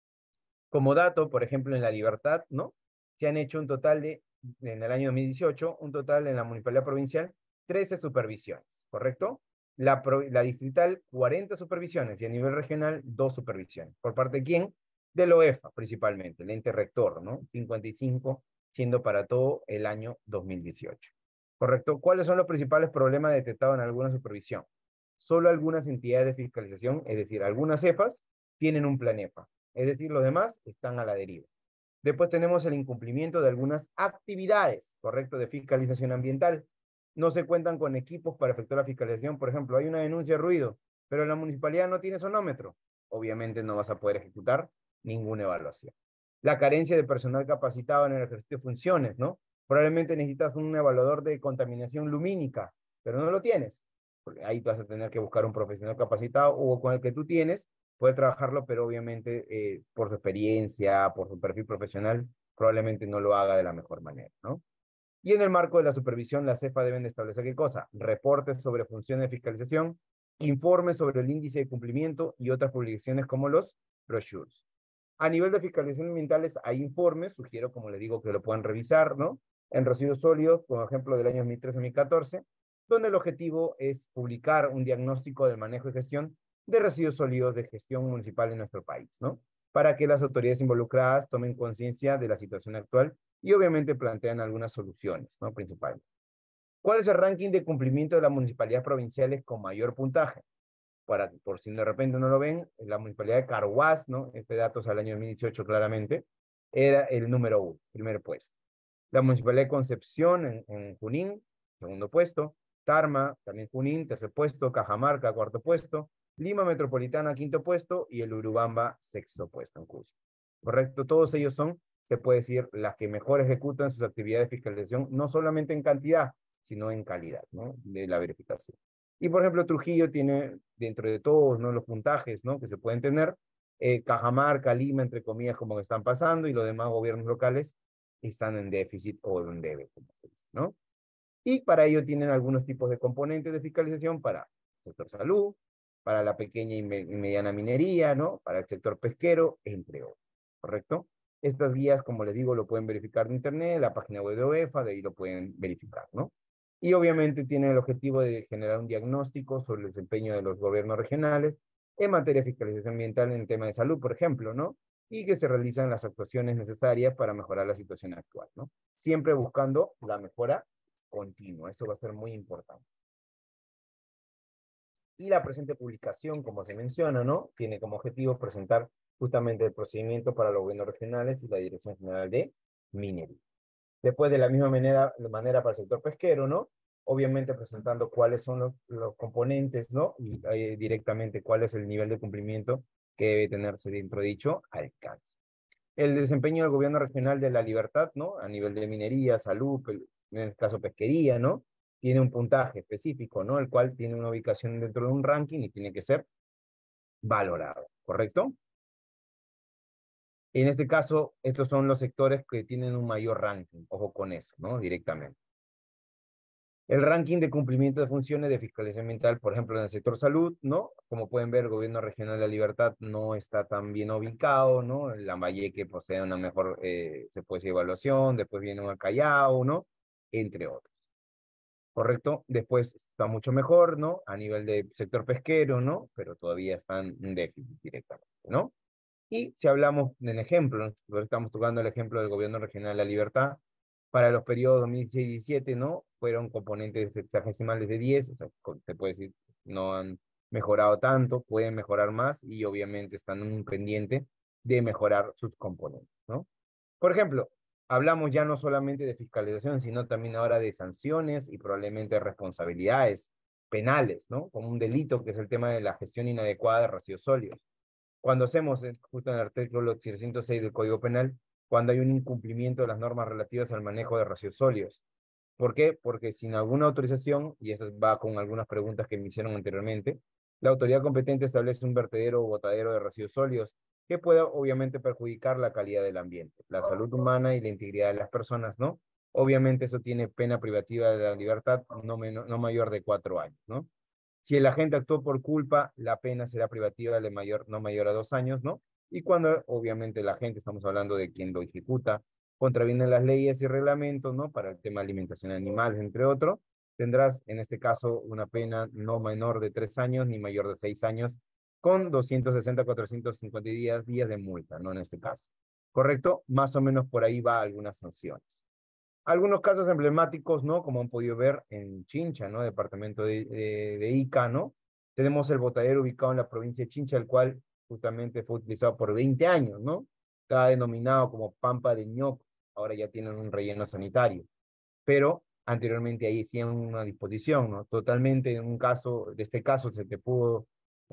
Como dato, por ejemplo, en La Libertad, ¿no? Se han hecho un total en el año 2018, un total en la Municipalidad Provincial, 13 supervisiones, ¿correcto? La distrital, 40 supervisiones, y a nivel regional, 2 supervisiones. ¿Por parte de quién? De la OEFA, principalmente, el ente rector, ¿no? 55, siendo para todo el año 2018. ¿Correcto? ¿Cuáles son los principales problemas detectados en alguna supervisión? Solo algunas entidades de fiscalización, es decir, algunas EFAs, tienen un plan EFA. Es decir, los demás están a la deriva. Después tenemos el incumplimiento de algunas actividades, ¿correcto?, de fiscalización ambiental. No se cuentan con equipos para efectuar la fiscalización. Por ejemplo, hay una denuncia de ruido, pero la municipalidad no tiene sonómetro. Obviamente no vas a poder ejecutar ninguna evaluación. La carencia de personal capacitado en el ejercicio de funciones, ¿no? Probablemente necesitas un evaluador de contaminación lumínica, pero no lo tienes. Porque ahí vas a tener que buscar un profesional capacitado o con el que tú tienes, puede trabajarlo, pero obviamente por su experiencia, por su perfil profesional, probablemente no lo haga de la mejor manera, ¿no? Y en el marco de la supervisión, la CEFA deben de establecer ¿qué cosa? Reportes sobre funciones de fiscalización, informes sobre el índice de cumplimiento y otras publicaciones como los brochures. A nivel de fiscalización ambientales hay informes, sugiero, como le digo, que lo puedan revisar, ¿no? En residuos sólidos, por ejemplo, del año 2013-2014, donde el objetivo es publicar un diagnóstico del manejo y gestión de residuos sólidos de gestión municipal en nuestro país, ¿no? Para que las autoridades involucradas tomen conciencia de la situación actual y obviamente plantean algunas soluciones, ¿no? Principalmente. ¿Cuál es el ranking de cumplimiento de las municipalidades provinciales con mayor puntaje? Por si de repente no lo ven, la municipalidad de Carhuaz, ¿no? Este dato es al año 2018 claramente, era el número 1, primer puesto. La municipalidad de Concepción en Junín, segundo puesto. Tarma, también Junín, tercer puesto. Cajamarca, cuarto puesto. Lima Metropolitana, quinto puesto. Y el Urubamba, sexto puesto en Cusco. ¿Correcto? Todos ellos son, se puede decir, las que mejor ejecutan sus actividades de fiscalización, no solamente en cantidad, sino en calidad, ¿no? De la verificación. Y, por ejemplo, Trujillo tiene, dentro de todos, ¿no?, los puntajes, ¿no?, que se pueden tener. Cajamarca, Lima, entre comillas, como que están pasando, y los demás gobiernos locales están en déficit o en debe, como se dice, ¿no? Y para ello tienen algunos tipos de componentes de fiscalización para sector salud, para la pequeña y mediana minería, ¿no? Para el sector pesquero, entre otros, ¿correcto? Estas guías, como les digo, lo pueden verificar en internet, la página web de OEFA, de ahí lo pueden verificar, ¿no? Y obviamente tienen el objetivo de generar un diagnóstico sobre el desempeño de los gobiernos regionales en materia de fiscalización ambiental en el tema de salud, por ejemplo, ¿no? Y que se realizan las actuaciones necesarias para mejorar la situación actual, ¿no? Siempre buscando la mejora continua, eso va a ser muy importante. Y la presente publicación, como se menciona, ¿no? Tiene como objetivo presentar justamente el procedimiento para los gobiernos regionales y la Dirección General de Minería. Después, de la misma manera para el sector pesquero, ¿no? Obviamente presentando cuáles son los componentes, ¿no? Y directamente cuál es el nivel de cumplimiento que debe tenerse dentro de dicho alcance. El desempeño del gobierno regional de la libertad, ¿no? A nivel de minería, salud, en el caso pesquería, ¿no? Tiene un puntaje específico, ¿no? El cual tiene una ubicación dentro de un ranking y tiene que ser valorado, ¿correcto? En este caso, estos son los sectores que tienen un mayor ranking, ojo con eso, ¿no? Directamente. El ranking de cumplimiento de funciones de fiscalización ambiental, por ejemplo, en el sector salud, ¿no? Como pueden ver, el gobierno regional de la Libertad no está tan bien ubicado, ¿no? Lambayeque posee una mejor, se puede decir, evaluación, después viene un Callao, ¿no? Entre otros, ¿correcto? Después está mucho mejor, ¿no? A nivel de sector pesquero, ¿no? Pero todavía están en déficit directamente, ¿no? Y si hablamos del ejemplo, ¿no? Estamos tocando el ejemplo del gobierno regional de la Libertad, para los periodos 2016-17, ¿no? Fueron componentes sexagesimales de 10, o sea, se puede decir, no han mejorado tanto, pueden mejorar más y obviamente están en un pendiente de mejorar sus componentes, ¿no? Por ejemplo, hablamos ya no solamente de fiscalización, sino también ahora de sanciones y probablemente responsabilidades penales, ¿no? Como un delito que es el tema de la gestión inadecuada de residuos sólidos. Cuando hacemos, justo en el artículo 306 del Código Penal, cuando hay un incumplimiento de las normas relativas al manejo de residuos sólidos. ¿Por qué? Porque sin alguna autorización, y eso va con algunas preguntas que me hicieron anteriormente, la autoridad competente establece un vertedero o botadero de residuos sólidos que pueda obviamente perjudicar la calidad del ambiente, la salud humana y la integridad de las personas, ¿no? Obviamente eso tiene pena privativa de la libertad no mayor de 4 años, ¿no? Si el agente actuó por culpa, la pena será privativa de no mayor a 2 años, ¿no? Y cuando, obviamente, el agente, estamos hablando de quien lo ejecuta, contraviene las leyes y reglamentos, ¿no? Para el tema de alimentación de animales, entre otros, tendrás, en este caso, una pena no menor de 3 años ni mayor de 6 años, con 260 a 450 días de multa, ¿no? En este caso. ¿Correcto? Más o menos por ahí va algunas sanciones. Algunos casos emblemáticos, ¿no? Como han podido ver en Chincha, ¿no? Departamento de Ica, ¿no? Tenemos el botadero ubicado en la provincia de Chincha, el cual justamente fue utilizado por 20 años, ¿no? Está denominado como Pampa de Ñoco, ahora ya tienen un relleno sanitario, pero anteriormente ahí hacían una disposición, ¿no? Totalmente en un caso, de este caso se te pudo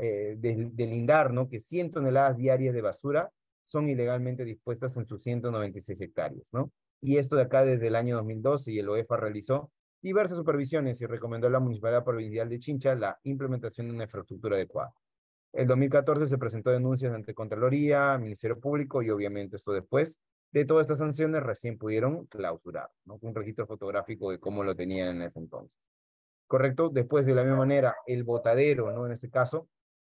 delindar, ¿no? Que 100 toneladas diarias de basura son ilegalmente dispuestas en sus 196 hectáreas, ¿no? Y esto de acá desde el año 2012 y el OEFA realizó diversas supervisiones y recomendó a la Municipalidad Provincial de Chincha la implementación de una infraestructura adecuada. En 2014 se presentó denuncias ante Contraloría, Ministerio Público y obviamente esto después de todas estas sanciones recién pudieron clausurar, ¿no? Un registro fotográfico de cómo lo tenían en ese entonces. ¿Correcto? Después de la misma manera, el botadero, ¿no? En este caso,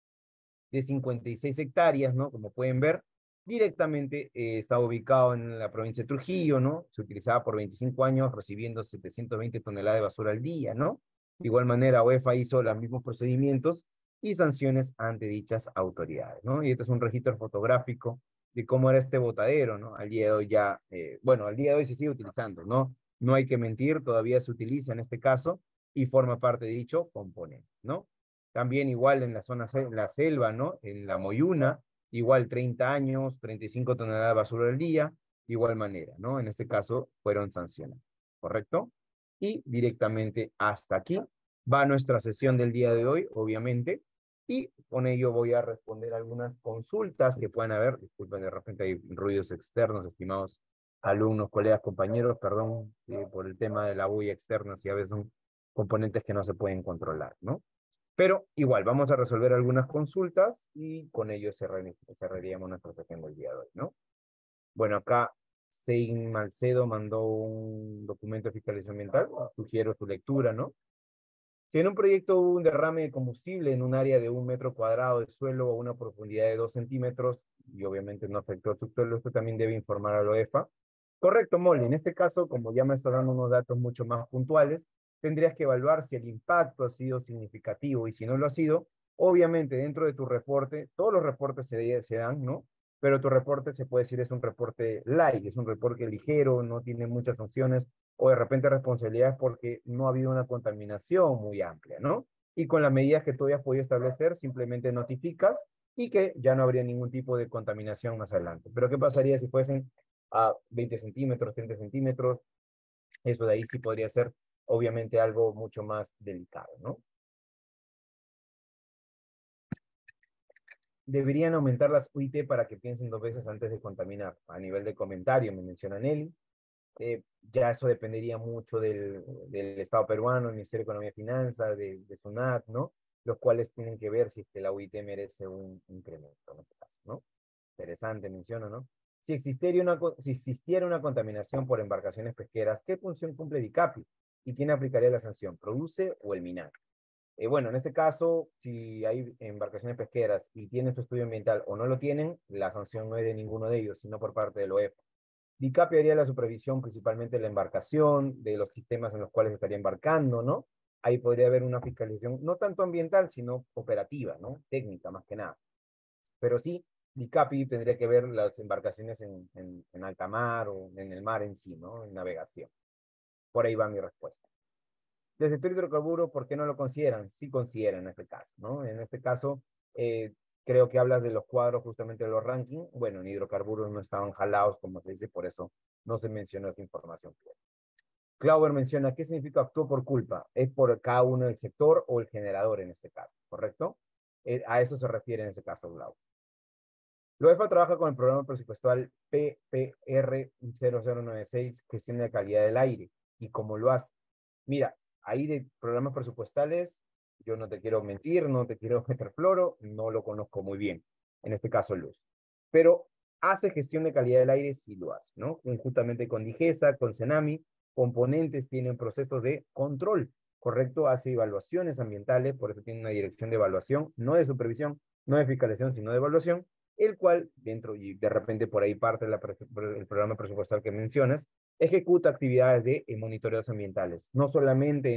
de 56 hectáreas, ¿no? Como pueden ver, directamente está ubicado en la provincia de Trujillo, ¿no? Se utilizaba por 25 años recibiendo 720 toneladas de basura al día, ¿no? De igual manera, UEFA hizo los mismos procedimientos y sanciones ante dichas autoridades, ¿no? Y este es un registro fotográfico de cómo era este botadero, ¿no? Al día de hoy ya, bueno, al día de hoy se sigue utilizando, ¿no? No hay que mentir, todavía se utiliza en este caso y forma parte de dicho componente, ¿no? También igual en la zona, la selva, ¿no? En la Moyuna, igual 30 años, 35 toneladas de basura al día, igual manera, ¿no? En este caso fueron sancionados, ¿correcto? Y directamente hasta aquí va nuestra sesión del día de hoy, obviamente, y con ello voy a responder algunas consultas que puedan haber. Disculpen, de repente hay ruidos externos, estimados alumnos, colegas, compañeros, perdón por el tema de la bulla externa, si a veces son componentes que no se pueden controlar, ¿no? Pero igual, vamos a resolver algunas consultas y con ello cerraríamos nuestra sesión del día de hoy, ¿no? Bueno, acá Sein Malcedo mandó un documento de fiscalización ambiental, sugiero su lectura, ¿no? Si en un proyecto hubo un derrame de combustible en un área de 1 metro cuadrado de suelo a una profundidad de 2 centímetros, y obviamente no afectó el subsuelo, esto también debe informar a la OEFA. Correcto, Molly. En este caso, como ya me está dando unos datos mucho más puntuales, tendrías que evaluar si el impacto ha sido significativo y si no lo ha sido, obviamente dentro de tu reporte, todos los reportes se dan, ¿no? Pero tu reporte se puede decir es un reporte light, es un reporte ligero, no tiene muchas sanciones o de repente responsabilidades porque no ha habido una contaminación muy amplia, ¿no? Y con las medidas que tú hayas podido establecer, simplemente notificas y que ya no habría ningún tipo de contaminación más adelante. Pero ¿qué pasaría si fuesen a 20 centímetros, 30 centímetros? Eso de ahí sí podría ser, obviamente, algo mucho más delicado, ¿no? Deberían aumentar las UIT para que piensen 2 veces antes de contaminar. A nivel de comentario, me menciona Nelly. Ya eso dependería mucho del Estado peruano, el Ministerio de Economía y Finanzas, de SUNAT, ¿no? Los cuales tienen que ver si es que la UIT merece un incremento en este caso, ¿no? Interesante, menciono, ¿no? Si existiera una contaminación por embarcaciones pesqueras, ¿qué función cumple DICAPI? ¿Y quién aplicaría la sanción? ¿Produce o el MINAC? Bueno, en este caso, si hay embarcaciones pesqueras y tienen su estudio ambiental o no lo tienen, la sanción no es de ninguno de ellos, sino por parte del OEF. DICAPI haría la supervisión principalmente de la embarcación, de los sistemas en los cuales estaría embarcando, ¿no? Ahí podría haber una fiscalización, no tanto ambiental, sino operativa, ¿no? Técnica, más que nada. Pero sí, DICAPI tendría que ver las embarcaciones en alta mar o en el mar en sí, ¿no? En navegación. Por ahí va mi respuesta. Del sector hidrocarburo, ¿por qué no lo consideran? Sí consideran en este caso, ¿no? En este caso, creo que hablas de los cuadros justamente de los rankings. Bueno, en hidrocarburos no estaban jalados, como se dice, por eso no se mencionó esta información. Clauber menciona, ¿qué significa actuó por culpa? ¿Es por cada uno del sector o el generador en este caso? ¿Correcto? A eso se refiere en este caso, Glauber. La UEFA trabaja con el programa presupuestal PPR 0096, gestión de calidad del aire. ¿Y cómo lo hace? Mira, ahí de programas presupuestales, yo no te quiero mentir, no te quiero meter floro, no lo conozco muy bien, en este caso Luz. Pero hace gestión de calidad del aire, sí lo hace, ¿no? Conjuntamente con DIGESA, con CENAMI, componentes tienen procesos de control, ¿correcto? Hace evaluaciones ambientales, por eso tiene una dirección de evaluación, no de supervisión, no de fiscalización, sino de evaluación, el cual, dentro, y de repente por ahí parte el programa presupuestal que mencionas, ejecuta actividades de monitoreos ambientales, no solamente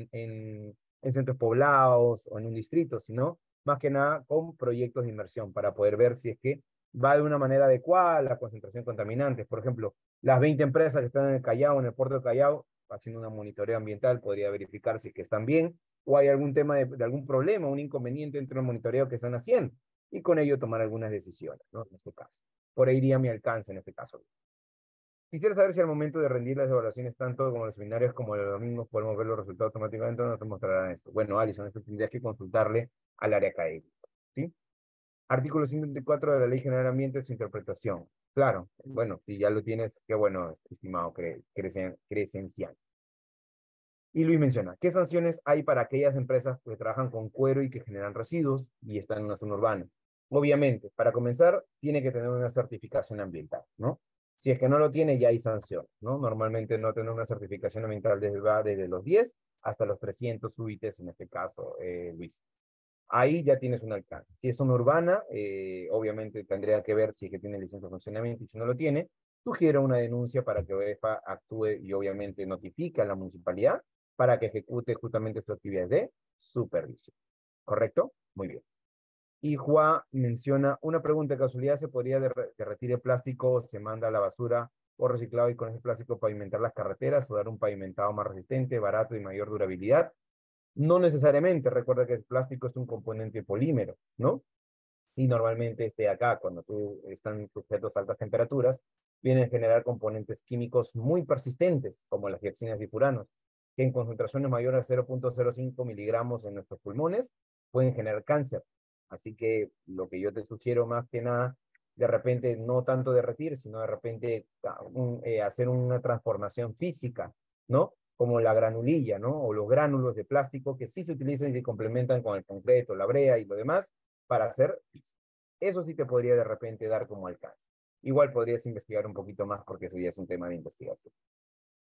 en centros poblados o en un distrito, sino más que nada con proyectos de inversión para poder ver si es que va de una manera adecuada la concentración de contaminantes. Por ejemplo, las 20 empresas que están en el Callao, en el puerto de Callao, haciendo un monitoreo ambiental, podría verificar si es que están bien o hay algún tema de algún problema, un inconveniente entre el monitoreo que están haciendo y con ello tomar algunas decisiones, ¿no? En este caso. Por ahí iría mi alcance en este caso. Quisiera saber si al momento de rendir las evaluaciones, tanto como los seminarios como los domingos, podemos ver los resultados automáticamente o nos mostrarán esto. Bueno, Alison, esto tendrías que consultarle al área académica, ¿sí? Artículo 134 de la Ley General de Ambiente, su interpretación. Claro, bueno, si ya lo tienes, qué bueno, estimado Crescencial. Y Luis menciona, ¿qué sanciones hay para aquellas empresas que trabajan con cuero y que generan residuos y están en una zona urbana? Obviamente, para comenzar, tiene que tener una certificación ambiental, ¿no? Si es que no lo tiene, ya hay sanción, ¿no? Normalmente no tener una certificación ambiental va desde los 10 hasta los 300 UITs, en este caso, Luis. Ahí ya tienes un alcance. Si es zona urbana, obviamente tendría que ver si es que tiene licencia de funcionamiento y si no lo tiene, sugiero una denuncia para que OEFA actúe y obviamente notifique a la municipalidad para que ejecute justamente sus actividades de supervisión. ¿Correcto? Muy bien. Y Juan menciona una pregunta de casualidad: ¿se podría derretir el plástico, se manda a la basura o reciclado y con ese plástico pavimentar las carreteras o dar un pavimentado más resistente, barato y mayor durabilidad? No necesariamente, recuerda que el plástico es un componente polímero, ¿no? Y normalmente acá, cuando están sujetos a altas temperaturas, vienen a generar componentes químicos muy persistentes, como las dioxinas y furanos, que en concentraciones mayores a 0.05 miligramos en nuestros pulmones pueden generar cáncer. Así que lo que yo te sugiero más que nada, de repente no tanto derretir, sino de repente hacer una transformación física, ¿no? Como la granulilla, ¿no? O los gránulos de plástico que sí se utilizan y se complementan con el concreto, la brea y lo demás para hacer pista. Eso sí te podría de repente dar como alcance. Igual podrías investigar un poquito más porque eso ya es un tema de investigación.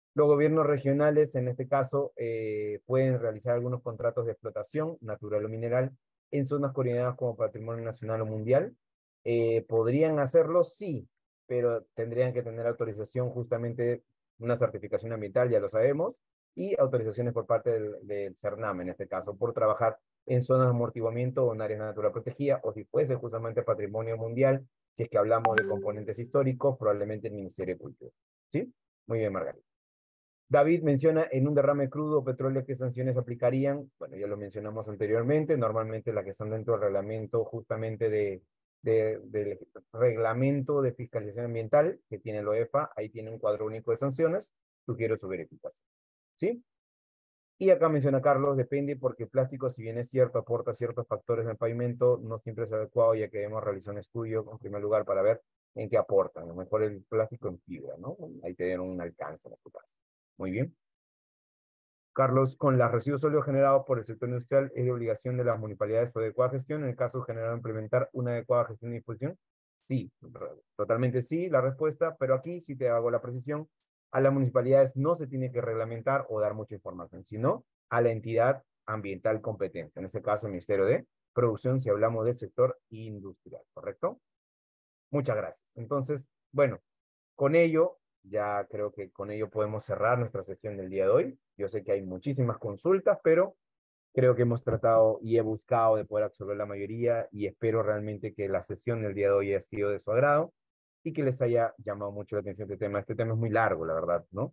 Los gobiernos regionales, en este caso, pueden realizar algunos contratos de explotación natural o mineral en zonas coordinadas como patrimonio nacional o mundial. ¿Podrían hacerlo? Sí, pero tendrían que tener autorización, justamente una certificación ambiental, ya lo sabemos, y autorizaciones por parte del CERNAM, en este caso, por trabajar en zonas de amortiguamiento o en áreas natural protegidas, o si fuese justamente patrimonio mundial, si es que hablamos de componentes históricos, probablemente el Ministerio de Cultura. ¿Sí? Muy bien, Margarita. David menciona en un derrame crudo o petróleo qué sanciones aplicarían. Bueno, ya lo mencionamos anteriormente, normalmente las que están dentro del reglamento justamente del reglamento de fiscalización ambiental que tiene el OEFA, ahí tiene un cuadro único de sanciones, sugiero su verificación. ¿Sí? Y acá menciona Carlos, depende porque el plástico, si bien es cierto, aporta ciertos factores en el pavimento, no siempre es adecuado, ya que debemos realizar un estudio en primer lugar para ver en qué aportan. A lo mejor el plástico en fibra, ¿no? Ahí te dieron un alcance en este caso. Muy bien. Carlos, con los residuos sólidos generados por el sector industrial, ¿es de obligación de las municipalidades su adecuada gestión? En el caso general, implementar una adecuada gestión y disposición. Sí, totalmente sí, la respuesta, pero aquí sí te hago la precisión. A las municipalidades no se tiene que reglamentar o dar mucha información, sino a la entidad ambiental competente, en este caso el Ministerio de Producción, si hablamos del sector industrial, ¿correcto? Muchas gracias. Entonces, bueno, con ello, ya creo que con ello podemos cerrar nuestra sesión del día de hoy. Yo sé que hay muchísimas consultas, pero creo que hemos tratado y he buscado de poder absorber la mayoría y espero realmente que la sesión del día de hoy haya sido de su agrado y que les haya llamado mucho la atención este tema. Este tema es muy largo, la verdad, ¿no?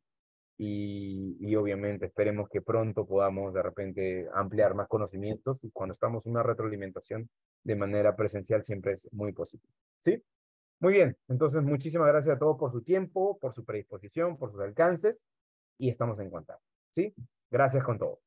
Y obviamente esperemos que pronto podamos de repente ampliar más conocimientos y cuando estamos en una retroalimentación de manera presencial siempre es muy positivo. ¿Sí? Muy bien, entonces muchísimas gracias a todos por su tiempo, por su predisposición, por sus alcances y estamos en contacto. ¿Sí? Gracias con todo.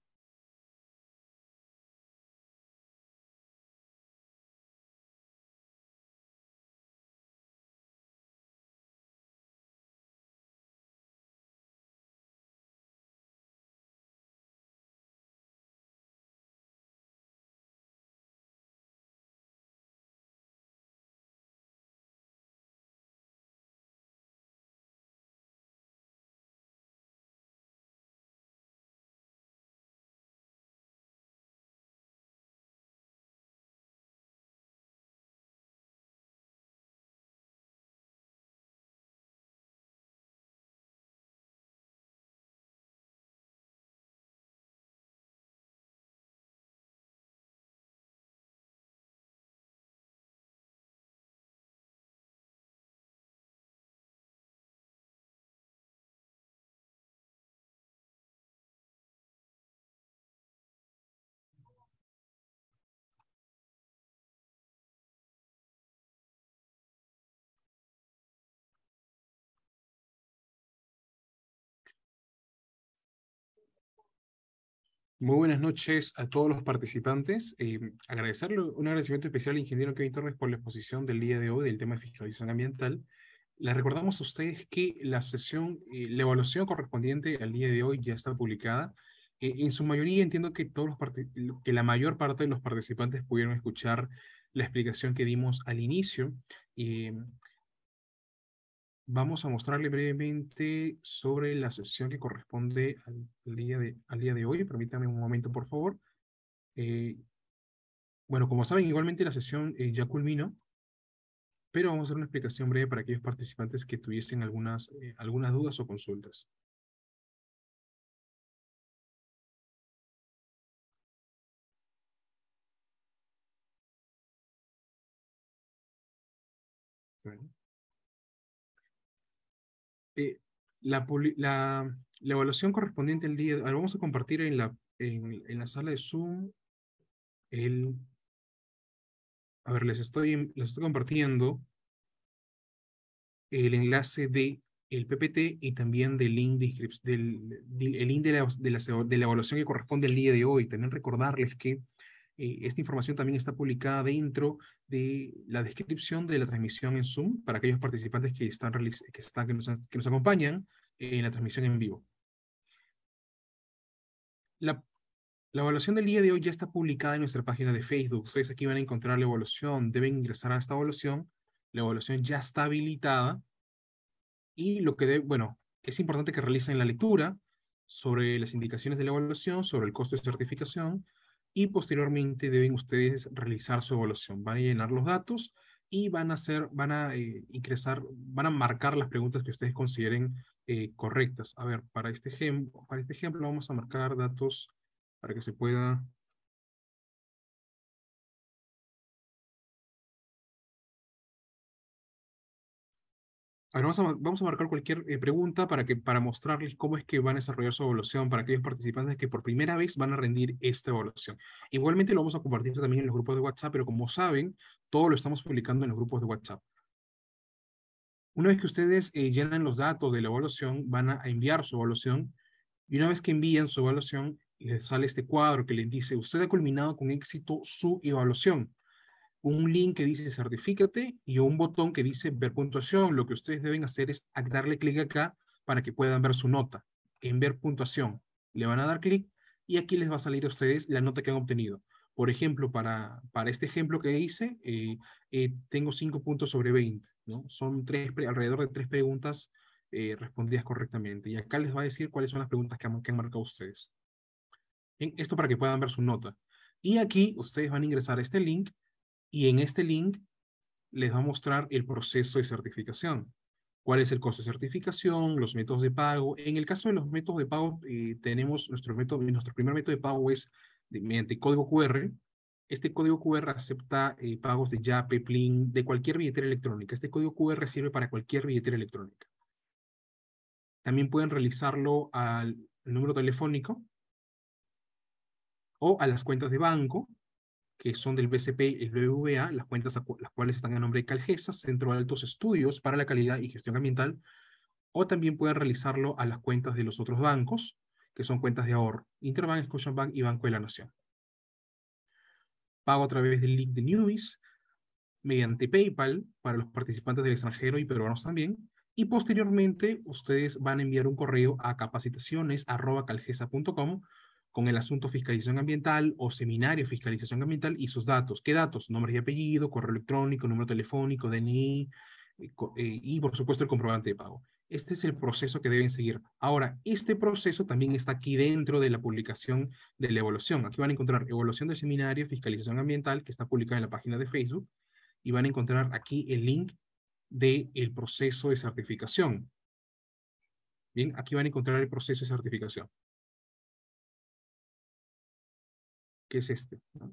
Muy buenas noches a todos los participantes. Agradecerle un agradecimiento especial al ingeniero Kevin Torres por la exposición del día de hoy del tema de fiscalización ambiental. Les recordamos a ustedes que la sesión, la evaluación correspondiente al día de hoy ya está publicada. En su mayoría entiendo que, que la mayor parte de los participantes pudieron escuchar la explicación que dimos al inicio. Vamos a mostrarle brevemente sobre la sesión que corresponde al día de hoy. Permítame un momento, por favor. Bueno, como saben, igualmente la sesión ya culminó, pero vamos a hacer una explicación breve para aquellos participantes que tuviesen algunas dudas o consultas. Bueno. La, la evaluación correspondiente al día, ahora vamos a compartir en la sala de Zoom a ver, les estoy compartiendo el enlace de el PPT y también del link el link de la evaluación que corresponde al día de hoy. También recordarles que esta información también está publicada dentro de la descripción de la transmisión en Zoom para aquellos participantes que nos acompañan en la transmisión en vivo. La evaluación del día de hoy ya está publicada en nuestra página de Facebook. Ustedes aquí van a encontrar la evaluación. Deben ingresar a esta evaluación. La evaluación ya está habilitada. Y bueno, Es importante que realicen la lectura sobre las indicaciones de la evaluación, sobre el costo de certificación, y posteriormente deben ustedes realizar su evaluación. Van a llenar los datos y van a marcar las preguntas que ustedes consideren correctas. A ver, para este ejemplo vamos a marcar datos para que se pueda... A ver, vamos a marcar cualquier pregunta para mostrarles cómo es que van a desarrollar su evaluación para aquellos participantes que por primera vez van a rendir esta evaluación. Igualmente lo vamos a compartir también en los grupos de WhatsApp, pero como saben, todo lo estamos publicando en los grupos de WhatsApp. Una vez que ustedes llenan los datos de la evaluación, van a enviar su evaluación, y una vez que envían su evaluación, les sale este cuadro que les dice: usted ha culminado con éxito su evaluación. Un link que dice certifícate y un botón que dice ver puntuación. Lo que ustedes deben hacer es darle clic acá para que puedan ver su nota. En ver puntuación le van a dar clic y aquí les va a salir a ustedes la nota que han obtenido. Por ejemplo, para este ejemplo que hice, tengo 5 puntos sobre 20, ¿no? Son alrededor de 3 preguntas respondidas correctamente. Y acá les va a decir cuáles son las preguntas que han marcado ustedes. Bien, esto para que puedan ver su nota. Y aquí ustedes van a ingresar a este link, y en este link les va a mostrar el proceso de certificación. ¿Cuál es el costo de certificación? Los métodos de pago. En el caso de los métodos de pago, tenemos nuestro primer método de pago es mediante código QR. Este código QR acepta pagos de Yape, Plin, de cualquier billetera electrónica. Este código QR sirve para cualquier billetera electrónica. También pueden realizarlo al número telefónico o a las cuentas de banco, que son del BCP y el BBVA, las cuentas las cuales están a nombre de Calgesa, Centro de Altos Estudios para la Calidad y Gestión Ambiental, o también pueden realizarlo a las cuentas de los otros bancos, que son cuentas de ahorro: Interbank, Scotiabank y Banco de la Nación. Pago a través del link de Newbies, mediante PayPal para los participantes del extranjero y peruanos también, y posteriormente ustedes van a enviar un correo a capacitaciones@calgesa.com con el asunto fiscalización ambiental o seminario fiscalización ambiental y sus datos. ¿Qué datos? Nombre y apellido, correo electrónico, número telefónico, DNI, y por supuesto el comprobante de pago. Este es el proceso que deben seguir. Ahora, este proceso también está aquí dentro de la publicación de la evaluación. Aquí van a encontrar evaluación del seminario, fiscalización ambiental, que está publicada en la página de Facebook, y van a encontrar aquí el link del proceso de certificación. Bien, aquí van a encontrar el proceso de certificación, que es este, ¿no?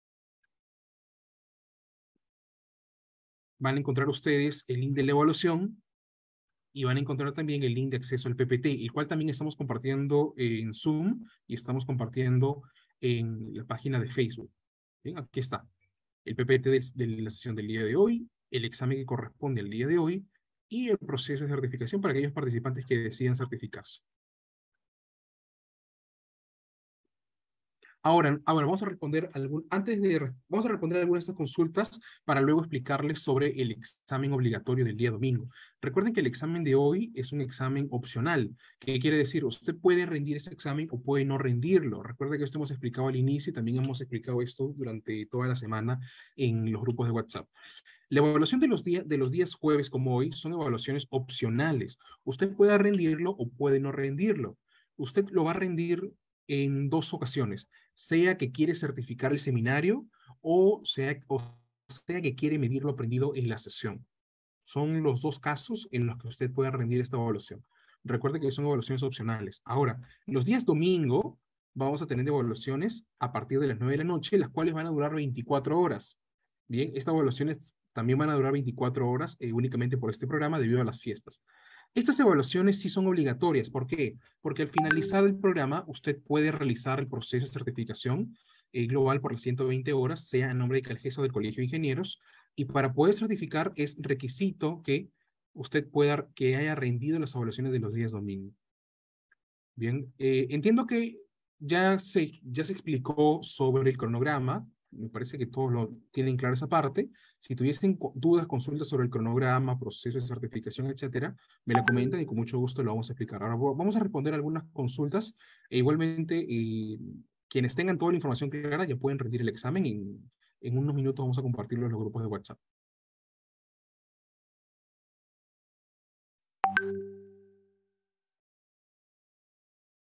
Van a encontrar ustedes el link de la evaluación y van a encontrar también el link de acceso al PPT, el cual también estamos compartiendo en Zoom y estamos compartiendo en la página de Facebook. Bien, aquí está el PPT de la sesión del día de hoy, el examen que corresponde al día de hoy y el proceso de certificación para aquellos participantes que decidan certificarse. Ahora vamos a responder vamos a responder algunas de estas consultas para luego explicarles sobre el examen obligatorio del día domingo. Recuerden que el examen de hoy es un examen opcional. ¿Qué quiere decir? Usted puede rendir ese examen o puede no rendirlo. Recuerden que esto hemos explicado al inicio y también hemos explicado esto durante toda la semana en los grupos de WhatsApp. La evaluación de los días jueves como hoy son evaluaciones opcionales. Usted puede rendirlo o puede no rendirlo. Usted lo va a rendir en 2 ocasiones, sea que quiere certificar el seminario o sea que quiere medir lo aprendido en la sesión. Son los 2 casos en los que usted puede rendir esta evaluación. Recuerde que son evaluaciones opcionales. Ahora, los días domingo vamos a tener evaluaciones a partir de las 9 de la noche, las cuales van a durar 24 horas. Bien, estas evaluaciones también van a durar 24 horas únicamente por este programa debido a las fiestas. Estas evaluaciones sí son obligatorias. ¿Por qué? Porque al finalizar el programa, usted puede realizar el proceso de certificación global por las 120 horas, sea en nombre de Calgesa o del Colegio de Ingenieros, y para poder certificar es requisito que usted que haya rendido las evaluaciones de los días domingo. Bien, entiendo que ya se explicó sobre el cronograma. Me parece que todos lo tienen claro esa parte. Si tuviesen dudas, consultas sobre el cronograma, proceso de certificación, etcétera, me la comentan y con mucho gusto lo vamos a explicar. Ahora vamos a responder algunas consultas e igualmente quienes tengan toda la información clara ya pueden rendir el examen. En unos minutos vamos a compartirlo en los grupos de WhatsApp.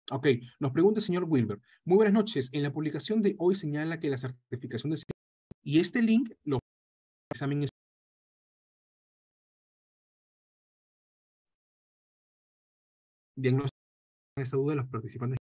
Ok, nos pregunta el señor Wilber. Muy buenas noches. En la publicación de hoy señala que la certificación de... Y este link lo examen diagnóstico esta duda de los participantes.